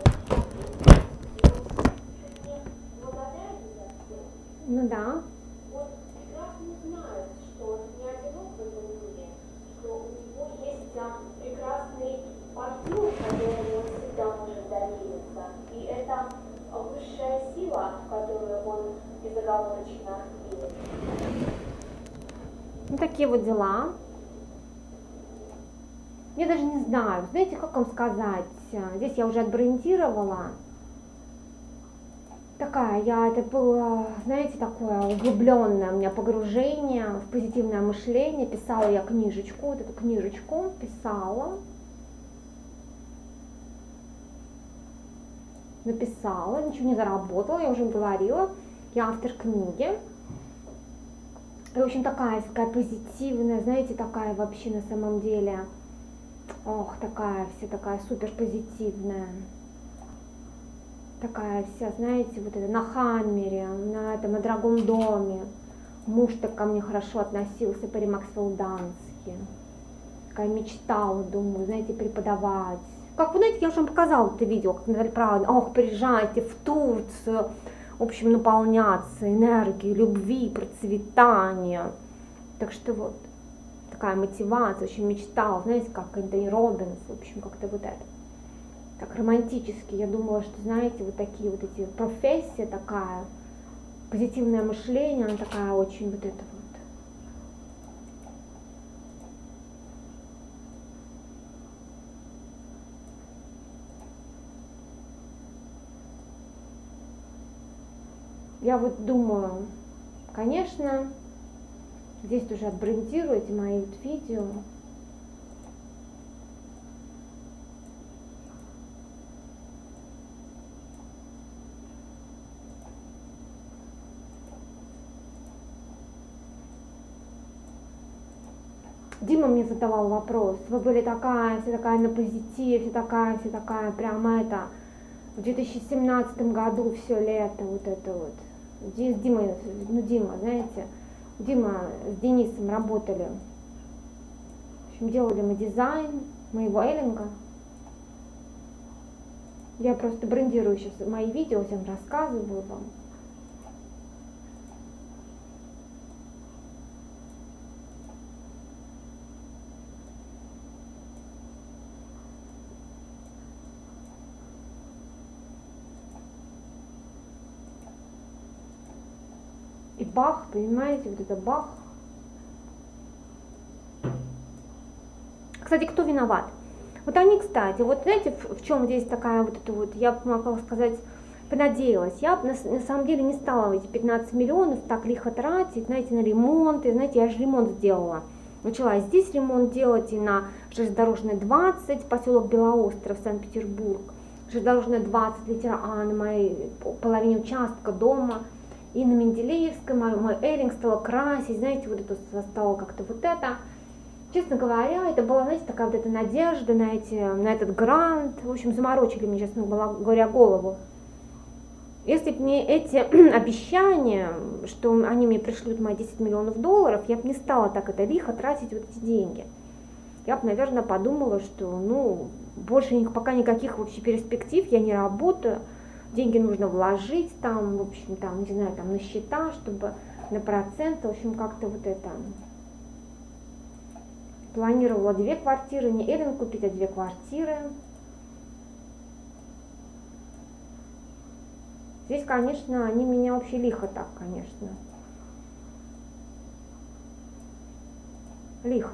Ну да. Он прекрасно знает, что он не одинок в этом мире, что у него есть прекрасный партнер, которому он всегда может довериться. И это высшая сила, в которую он безоговорочно верит. Вот такие вот дела. Я даже не знаю, знаете, как вам сказать, здесь я уже отбрендировала. Это было, знаете, такое углубленное у меня погружение в позитивное мышление. Писала я книжечку, вот эту книжечку писала. Написала, ничего не заработала, я уже говорила, я автор книги. И, в общем, такая позитивная, знаете, такая вообще на самом деле, ох, такая вся такая супер позитивная. Такая вся, знаете, вот это на Хаммере, на дорогом доме. Муж так ко мне хорошо относился, Перри Максвелл-Дански. Такая мечтала, думаю, знаете, преподавать. Как вы знаете, я уже вам показала это видео, как Наталья Правда, ох, приезжайте в Турцию, в общем, наполняться энергией, любви, процветания. Так что вот, такая мотивация, очень мечтала, знаете, как Энтони Роббинс, в общем, как-то вот это. Так романтически, я думала, что, знаете, вот такие вот эти профессии, такая, позитивное мышление, она такая очень вот это вот. Я вот думаю, конечно, здесь тоже отбрендирую эти мои вот видео. Дима мне задавал вопрос, вы были такая, вся такая на позитиве, вся такая, прямо это, в 2017 году все лето, вот это вот. С Димой, ну Дима, знаете, Дима с Денисом работали, в общем, делали мы дизайн моего эллинга. Я просто брендирую сейчас мои видео, всем рассказываю вам. И бах, понимаете, вот это бах. Кстати, кто виноват? Вот они, кстати, вот знаете, в чем здесь такая вот эта вот, я могла сказать, понадеялась. Я на самом деле не стала эти 15 миллионов так лихо тратить, знаете, на ремонт. И, знаете, я же ремонт сделала. Начала здесь ремонт делать, и на железнодорожной 20, поселок Белоостров, Санкт-Петербург. Железнодорожная 20, литера А на моей половине участка дома. И на Менделеевской мой эллинг стала красить, знаете, вот это стало как-то вот это. Честно говоря, это была, знаете, такая вот эта надежда на этот грант. В общем, заморочили мне, честно говоря, голову. Если бы не эти обещания, что они мне пришлют мои 10 миллионов долларов, я бы не стала так это лихо тратить вот эти деньги. Я бы, наверное, подумала, что, ну, больше пока никаких вообще перспектив, я не работаю. Деньги нужно вложить там, в общем, там, не знаю, там на счета, чтобы на проценты, в общем, как-то вот это. Планировала 2 квартиры, не эллинг купить, а 2 квартиры. Здесь, конечно, они меня вообще лихо так, конечно. Лихо.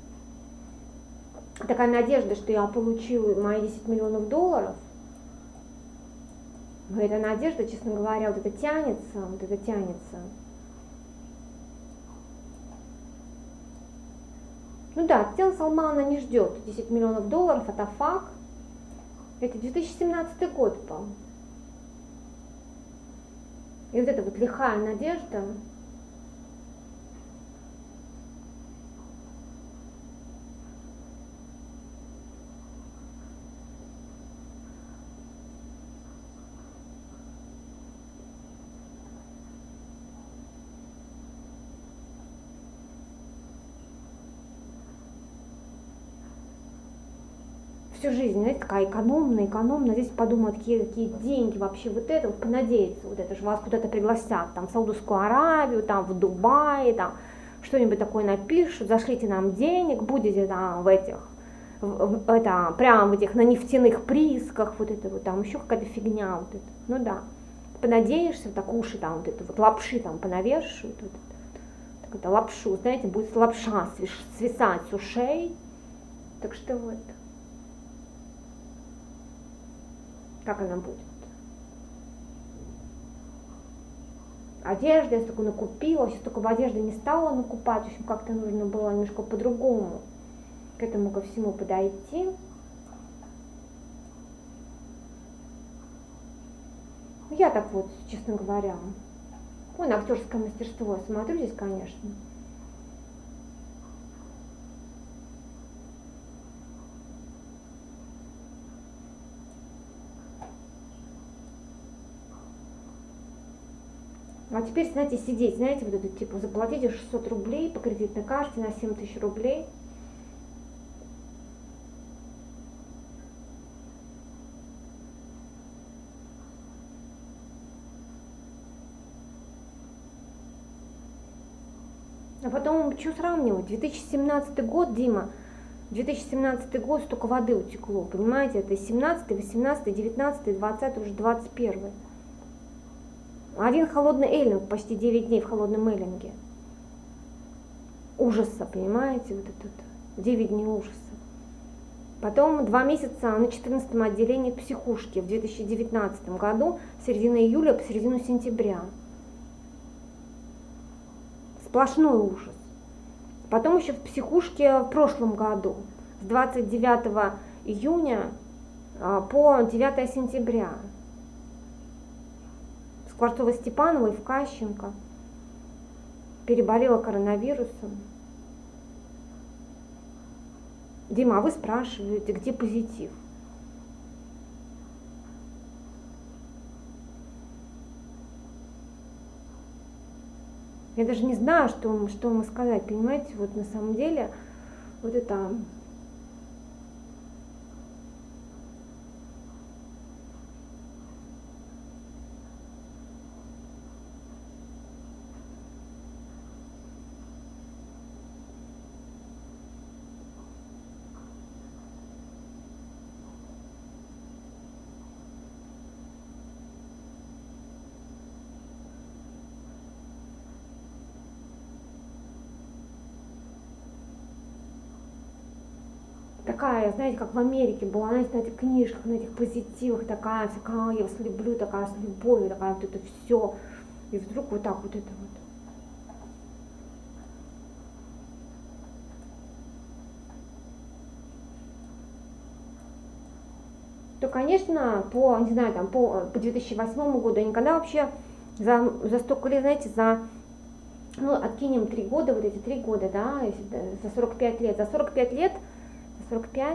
Такая надежда, что я получу мои 10 миллионов долларов. Но эта надежда, честно говоря, вот это тянется, вот это тянется. Ну да, Татьяна Салмановна не ждет 10 миллионов долларов, это факт. Это 2017 год был. И вот эта вот лихая надежда. Всю жизнь, знаете, такая экономная. Здесь подумают, какие деньги вообще, вот это, вот понадеяться, вот это же вас куда-то пригласят, там, в Саудовскую Аравию, там, в Дубае, там, что-нибудь такое напишут, зашлите нам денег, будете там в этих, это, прямо в этих, на нефтяных приисках, вот это вот, там, еще какая-то фигня, вот это, ну да. Понадеешься, так уши там, вот это вот, лапши там понавешивают, вот так это лапшу, знаете, будет лапша свисать с ушей, так что вот. Как она будет? Одежда я столько накупила, сейчас только в одежде не стала накупать, в общем, как-то нужно было немножко по-другому к этому ко всему подойти. Я так вот, честно говоря, на актерское мастерство смотрю здесь, конечно. А теперь, знаете, сидеть, знаете, вот это, типа, заплатите 600 рублей по кредитной карте на 7000 рублей. А потом, что сравнивать? 2017 год, Дима, 2017 год столько воды утекло, понимаете? Это 17, 18, 19, 20, уже 21. Один холодный эллинг, почти 9 дней в холодном эллинге. Ужаса, понимаете, вот это 9 дней ужаса. Потом 2 месяца на 14-м отделении психушки в 2019 году, с середины июля по середину сентября. Сплошной ужас. Потом еще в психушке в прошлом году, с 29 июня по 9 сентября. Скворцова-Степанова и в Кащенко. Переболела коронавирусом. Дима, а вы спрашиваете, где позитив? Я даже не знаю, что вам сказать, понимаете, вот на самом деле, вот это... Такая, знаете, как в Америке была, знаете, на этих книжках, на этих позитивах, такая, всякая, я вас люблю, такая с любовью, такая вот это все. И вдруг вот так вот это вот. То, конечно, по, не знаю, там, по 2008 году я никогда вообще за столько лет, знаете, ну, откинем 3 года, вот эти 3 года, да, за 45 лет, за 45 лет, 45,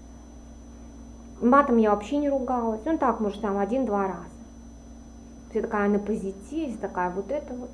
матом я вообще не ругалась, ну так, может, там 1-2 раза. Все такая на позитиве, такая вот это вот.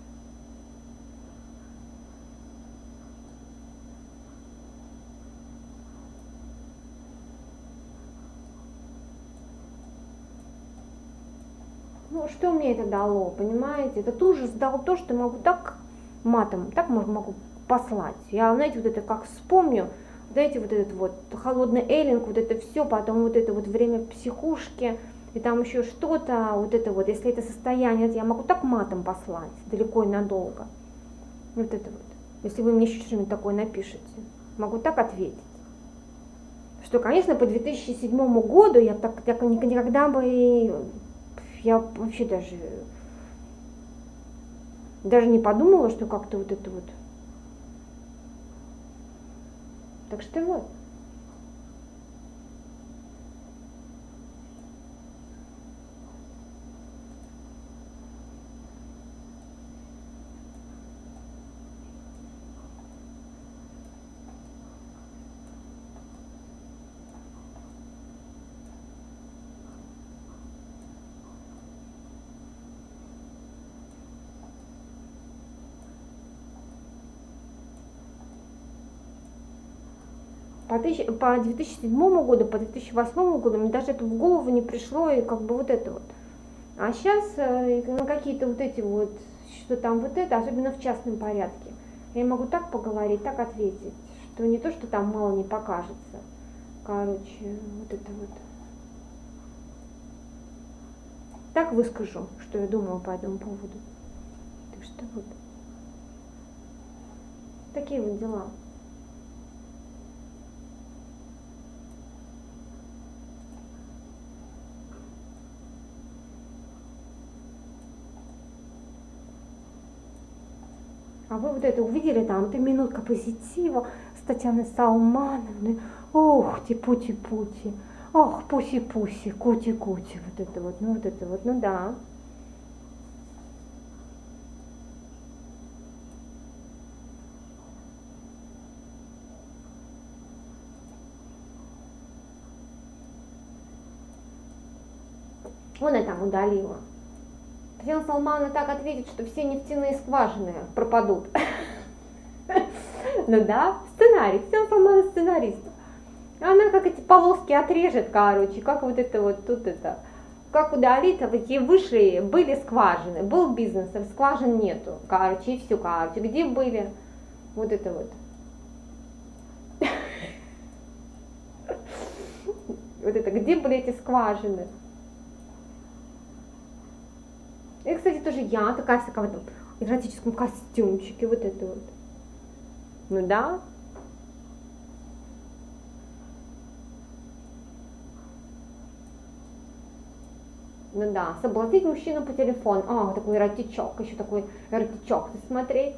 Ну, что мне это дало, понимаете? Этот ужас дал то, что могу так матом, так могу послать. Я, знаете, вот это как вспомню, знаете, вот этот вот холодный эллинг, вот это все, потом вот это вот время психушки, и там еще что-то, вот это вот, если это состояние, я могу так матом послать, далеко и надолго. Вот это вот. Если вы мне еще что-нибудь такое напишете, могу так ответить. Что, конечно, по 2007 году я никогда бы, я вообще даже не подумала, что как-то вот это вот. Так что вот. по 2007 году, по 2008 году мне даже это в голову не пришло, и как бы вот это вот. А сейчас на какие-то вот эти вот, что там вот это, особенно в частном порядке, я могу так поговорить, так ответить, что не то, что там мало не покажется. Короче, вот это вот. Так выскажу, что я думаю по этому поводу. Так что вот. Такие вот дела. А вы вот это увидели, там, это минутка позитива с Татьяной Салмановной. Ох, типу-типути. Ох, пуси-пуси, кути-кути. Вот это вот, ну да. Вон я там удалила. Татьяна Салмановна так ответит, что все нефтяные скважины пропадут. Ну да, сценарий. Татьяна Салмановна сценарист. Она как эти полоски отрежет, короче, как вот это вот тут это. Как удалит, а вот вышли, были скважины, был бизнес, а скважин нету, короче, и все, короче, где были, вот это вот. Вот это, где были эти скважины? И, кстати, тоже я такая вся в этом эротическом костюмчике, вот это вот. Ну да. Ну да, соблазнить мужчину по телефону. А, такой эротичок, еще такой эротичок смотреть.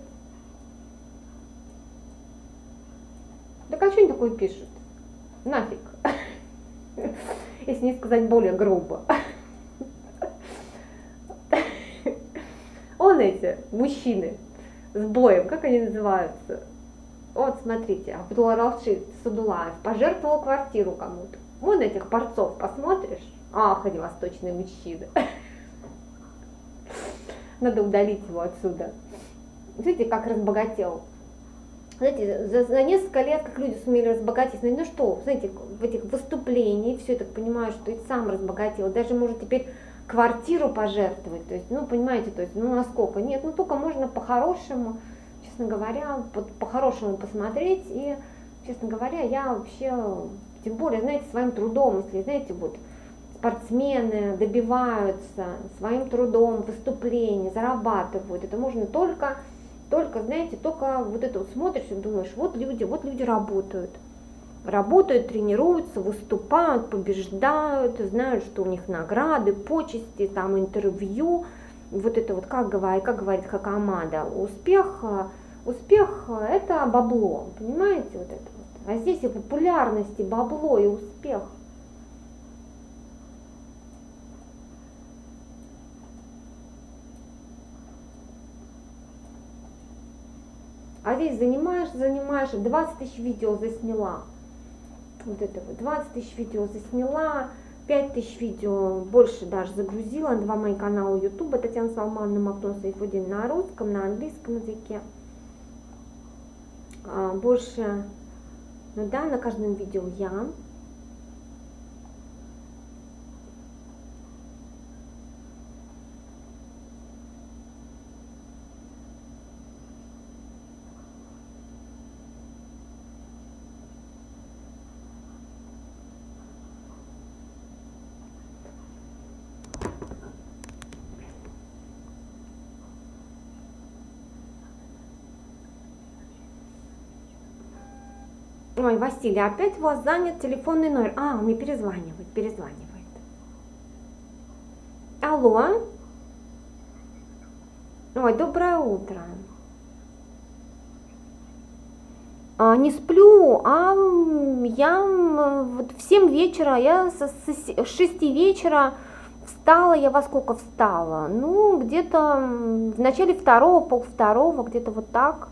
Так а что они такое пишут? Нафиг. Если не сказать более грубо. Он эти, мужчины, с боем, как они называются? Вот, смотрите, Абдул-Рашид Садулаев пожертвовал квартиру кому-то. Вон этих борцов посмотришь? Ах, они восточные мужчины. Надо удалить его отсюда. Смотрите, как разбогател. Знаете, за несколько лет, как люди сумели разбогатеть, ну что, знаете, в этих выступлениях, все, я так понимаю, что и сам разбогател, даже может теперь квартиру пожертвовать, то есть, ну, понимаете, то есть, ну, насколько, нет, ну, только можно по-хорошему, честно говоря, по-хорошему посмотреть, и, честно говоря, я вообще, тем более, знаете, своим трудом, если, знаете, вот, спортсмены добиваются своим трудом выступлений, зарабатывают, это можно только, знаете, только вот это вот смотришь и думаешь, вот люди работают, тренируются, выступают, побеждают, знают, что у них награды, почести, там интервью, вот это вот, как говорит Хакамада, успех это бабло, понимаете, вот это вот. А здесь и популярность, и бабло, и успех. А здесь занимаешь, 20 тысяч видео засняла. Вот это вот, 20 тысяч видео засняла, 5 тысяч видео больше даже загрузила на 2 мои канала Ютуба, Татьяна Салмановна, Макдон Сайфудин на русском, на английском языке. Больше, ну да, на каждом видео я. Ой, Василий, опять у вас занят телефонный номер. А, он мне перезванивает. Алло. Ой, доброе утро. Не сплю, я вот в 7 вечера, я с 6 вечера встала, я во сколько встала? Ну, где-то в начале 2-го, полвторого, где-то вот так.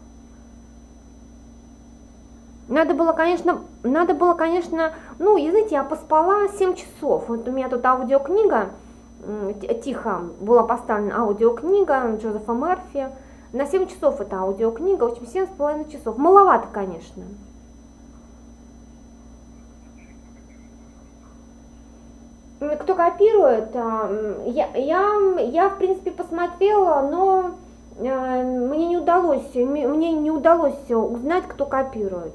Надо было, конечно, ну, знаете, я поспала 7 часов. Вот у меня тут аудиокнига, тихо, была поставлена аудиокнига Джозефа Мерфи. На 7 часов это аудиокнига, в общем, 7,5 часов. Маловато, конечно. Кто копирует? Я в принципе посмотрела, но мне не удалось узнать, кто копирует.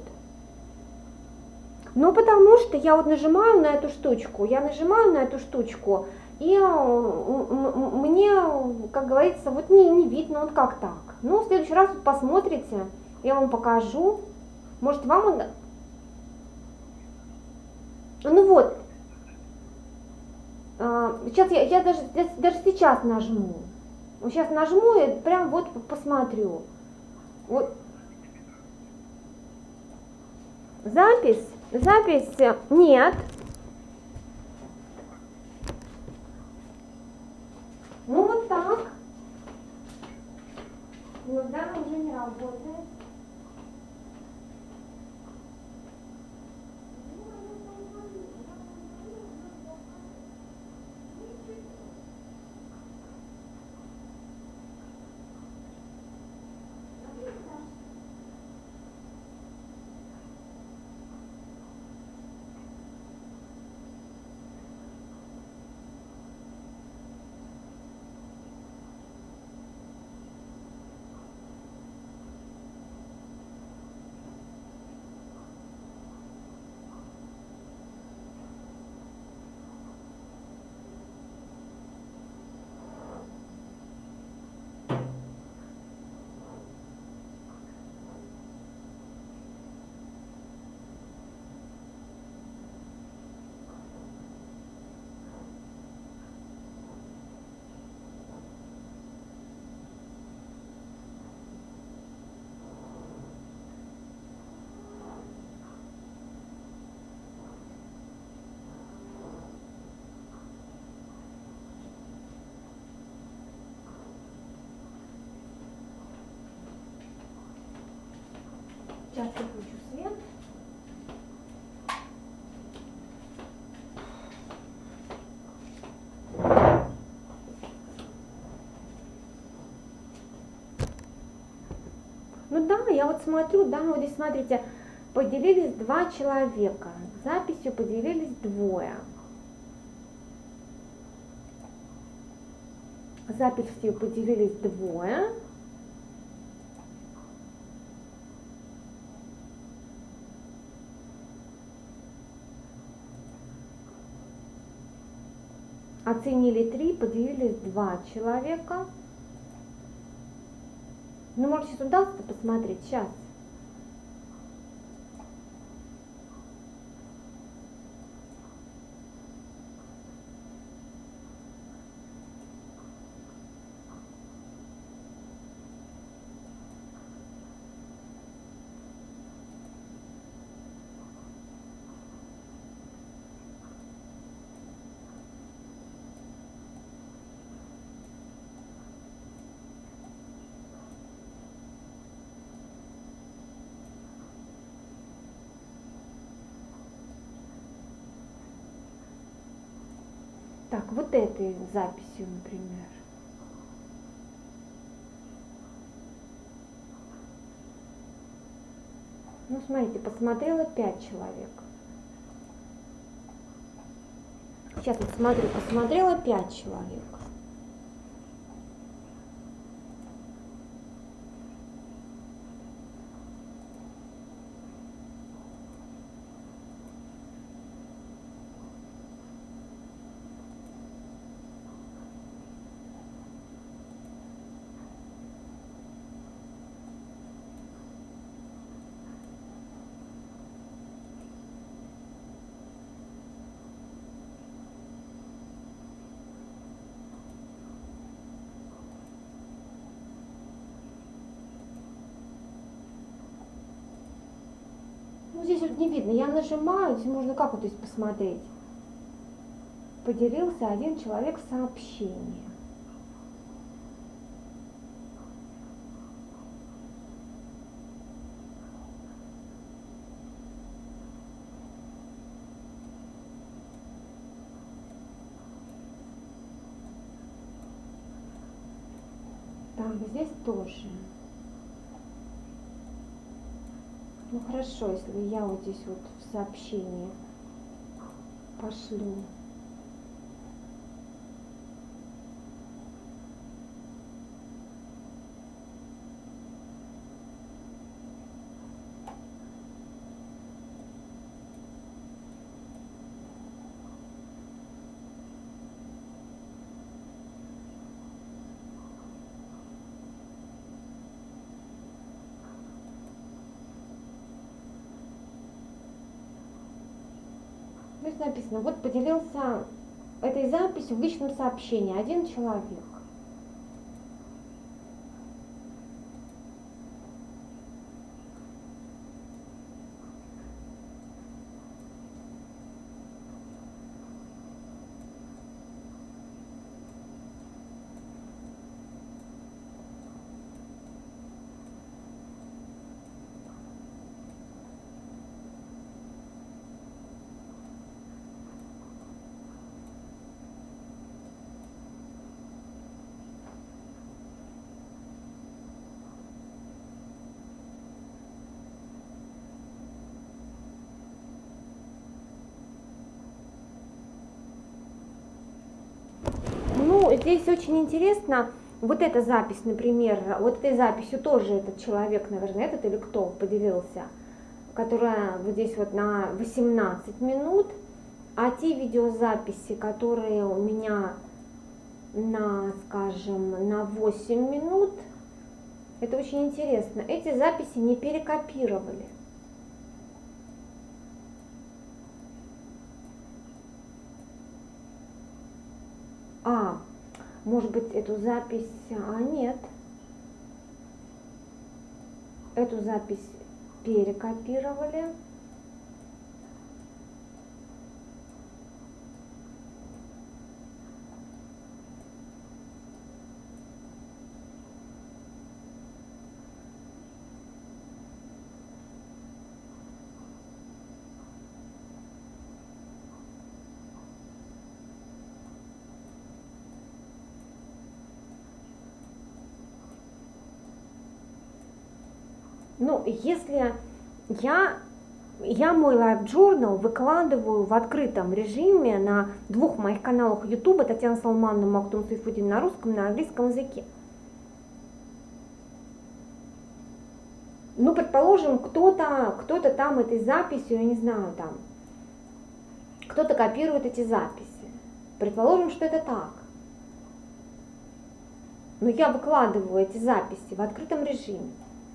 Ну, потому что я вот нажимаю на эту штучку, и мне, как говорится, вот не видно, вот как так. Ну, в следующий раз вот посмотрите, я вам покажу. Может, вам... Ну вот, сейчас я даже сейчас нажму. Сейчас нажму и прям вот посмотрю. Вот. Запись нет. Ну вот так. Ну да, уже не работает. Сейчас выключу свет. Ну да, я вот смотрю, да, вот здесь смотрите, поделились 2 человека, записью поделились 2. Записью поделились 2. Оценили 3, поделились 2 человека. Ну, может, сейчас удастся посмотреть, сейчас. Так, вот этой записью, например. Ну, смотрите, посмотрела 5 человек. Сейчас вот смотрю, посмотрела 5 человек. Ну, здесь вот не видно, я нажимаю, здесь можно как вот здесь посмотреть. Поделился 1 человек сообщением. Так, здесь тоже. Ну хорошо, если я вот здесь вот в сообщении пошлю. Здесь написано, вот поделился этой записью в личном сообщении один человек. Ну, здесь очень интересно, вот эта запись, например, вот этой записью тоже этот человек, наверное, этот или кто поделился, которая вот здесь вот на 18 минут, а те видеозаписи, которые у меня на, скажем, на 8 минут, это очень интересно, эти записи не перекопировали. Может быть, эту запись... нет. Эту запись перекопировали. Ну, если я мой Life Journal выкладываю в открытом режиме на двух моих каналах YouTube, Татьяна Салмановна, Мактум Сайфудин на русском, на английском языке. Ну, предположим, кто-то там этой записью, я не знаю, там, кто-то копирует эти записи. Предположим, что это так. Но я выкладываю эти записи в открытом режиме.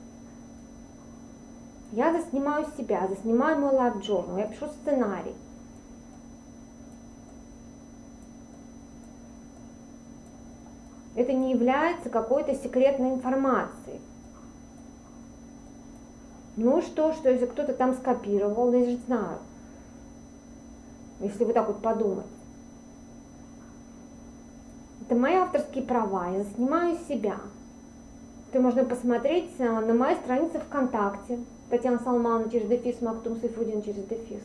Я заснимаю себя, заснимаю мой Life Journal, я пишу сценарий. Это не является какой-то секретной информацией. Ну и что если кто-то там скопировал, я же знаю. Если вы так вот подумать. Это мои авторские права, я заснимаю себя. Это можно посмотреть на моей странице ВКонтакте. Татьяна Салмановна через дефис, Мактум Сайфудин через дефис.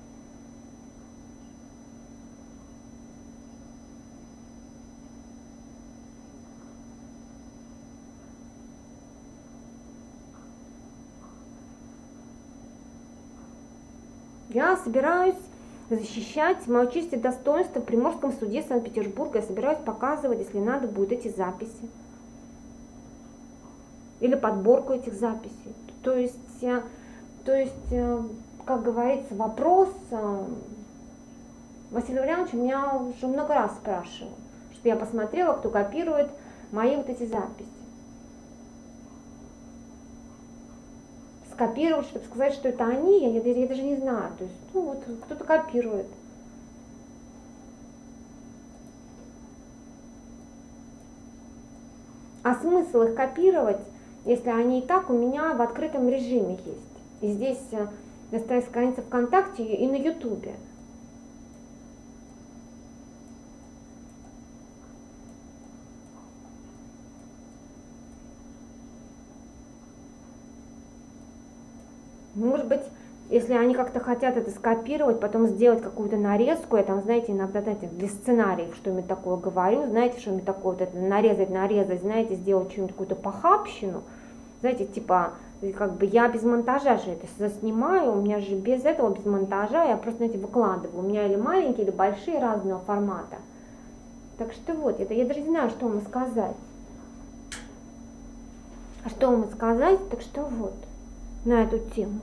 Я собираюсь защищать мою честь и достоинство в Приморском суде Санкт-Петербурга. Я собираюсь показывать, если надо будет, эти записи. Или подборку этих записей. То есть, как говорится, вопрос Василий Ульянович меня уже много раз спрашивал, что я посмотрела, кто копирует мои вот эти записи. Скопировать, чтобы сказать, что это они, я даже не знаю. То есть, ну вот, кто-то копирует. А смысл их копировать, если они и так у меня в открытом режиме есть? И здесь на странице ВКонтакте и на Ютубе. Может быть, если они как-то хотят это скопировать, потом сделать какую-то нарезку, я там, знаете, иногда, знаете, для сценариев что-нибудь такое говорю, знаете, что-нибудь такое, вот это нарезать, знаете, сделать что-нибудь, какую-то похабщину, знаете, типа, как бы я без монтажа же это заснимаю, у меня же без этого, без монтажа, я просто, знаете, выкладываю, у меня или маленькие, или большие разного формата. Так что вот, я даже не знаю, что вам сказать. А что вам сказать, так что вот, на эту тему.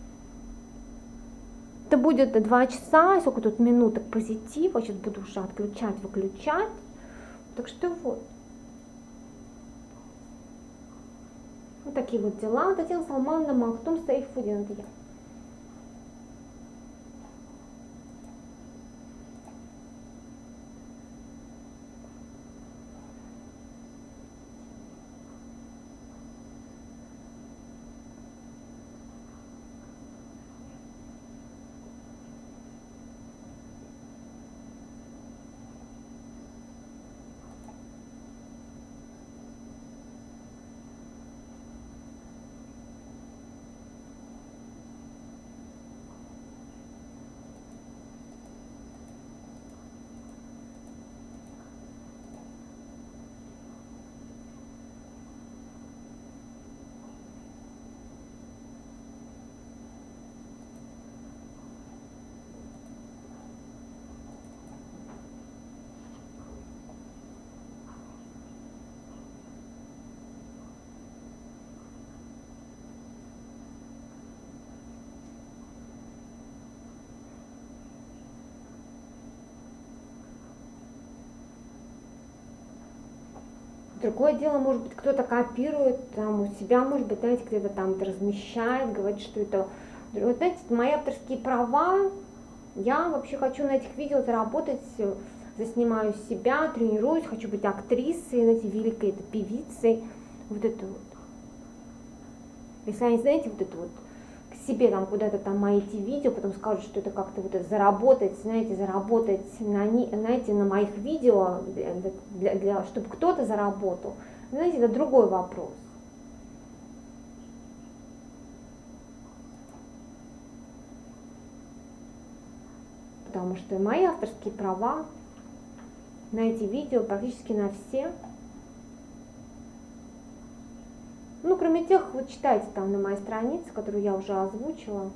Это будет 2 часа, сколько тут минуток позитива, сейчас буду уже отключать, выключать. Так что вот. Вот такие вот дела. Татьяна Салмановна, Мактум Сайфудин, это я. Другое дело, может быть, кто-то копирует там у себя, может быть, знаете, где-то там это размещает, говорит, что это... Вот, знаете, мои авторские права, я вообще хочу на этих видео заработать, заснимаю себя, тренируюсь, хочу быть актрисой, знаете, великой это певицей, вот это вот. Если они, знаете, вот это вот, к себе там куда-то там мои эти видео, потом скажут, что это как-то вот это заработать, знаете, заработать знаете, на моих видео, чтобы кто-то заработал, знаете, это другой вопрос. Потому что мои авторские права на эти видео практически на все. Ну, кроме тех, вот читайте там на моей странице, которую я уже озвучила.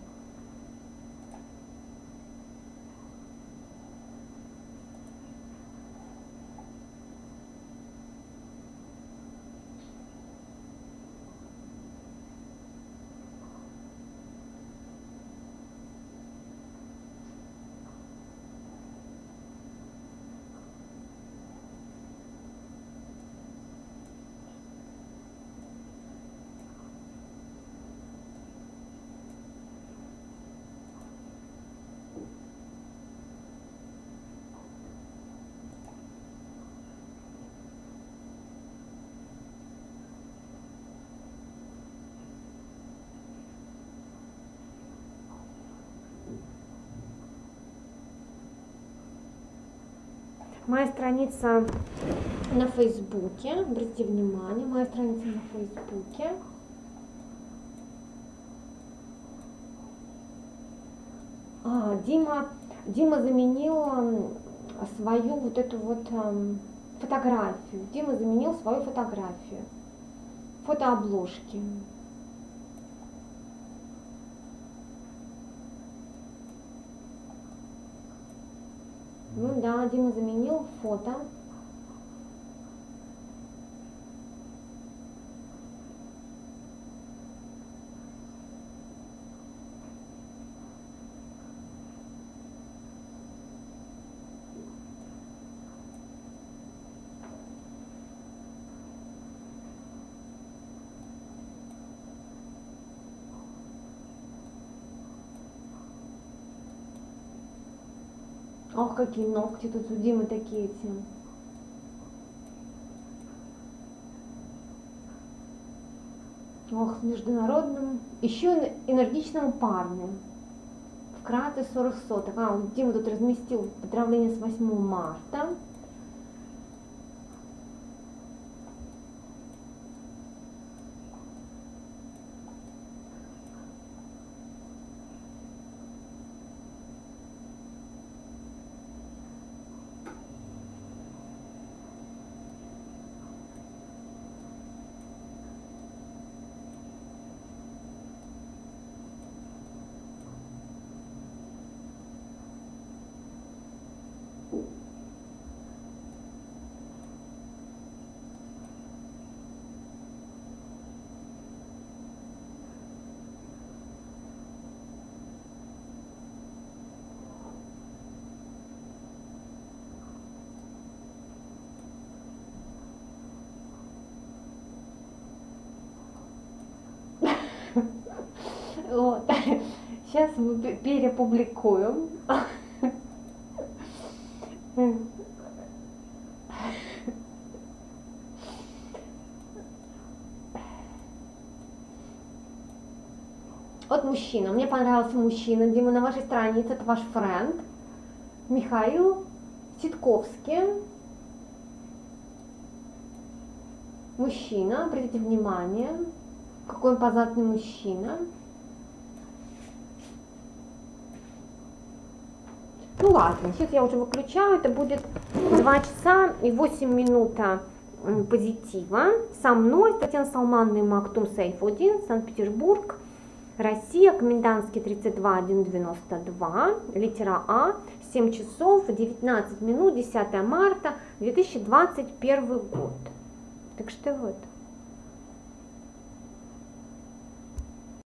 Моя страница на Фейсбуке, обратите внимание, моя страница на Фейсбуке. Дима заменил свою вот эту вот фотографию. Дима заменил свою фотографию, фотообложки. Ну да, Дима заменил фото. Ох, какие ногти тут у Димы такие эти. Ох, с международным, еще энергичным парнем. Вкратце 40 соток. Вот Дима тут разместил поздравление с 8 марта. Вот. Сейчас мы перепубликуем. Вот мужчина. Мне понравился мужчина. Дима, на вашей странице, это ваш френд Михаил Ситковский. Мужчина, обратите внимание, какой он позатный мужчина. Ну ладно, сейчас я уже выключаю, это будет 2 часа и 8 минут позитива. Со мной Татьяна Салмановна и Мактум Сайфудин, Санкт-Петербург, Россия, комендантский 32192, литера А, 7 часов 19 минут, 10 марта 2021 год. Так что вот.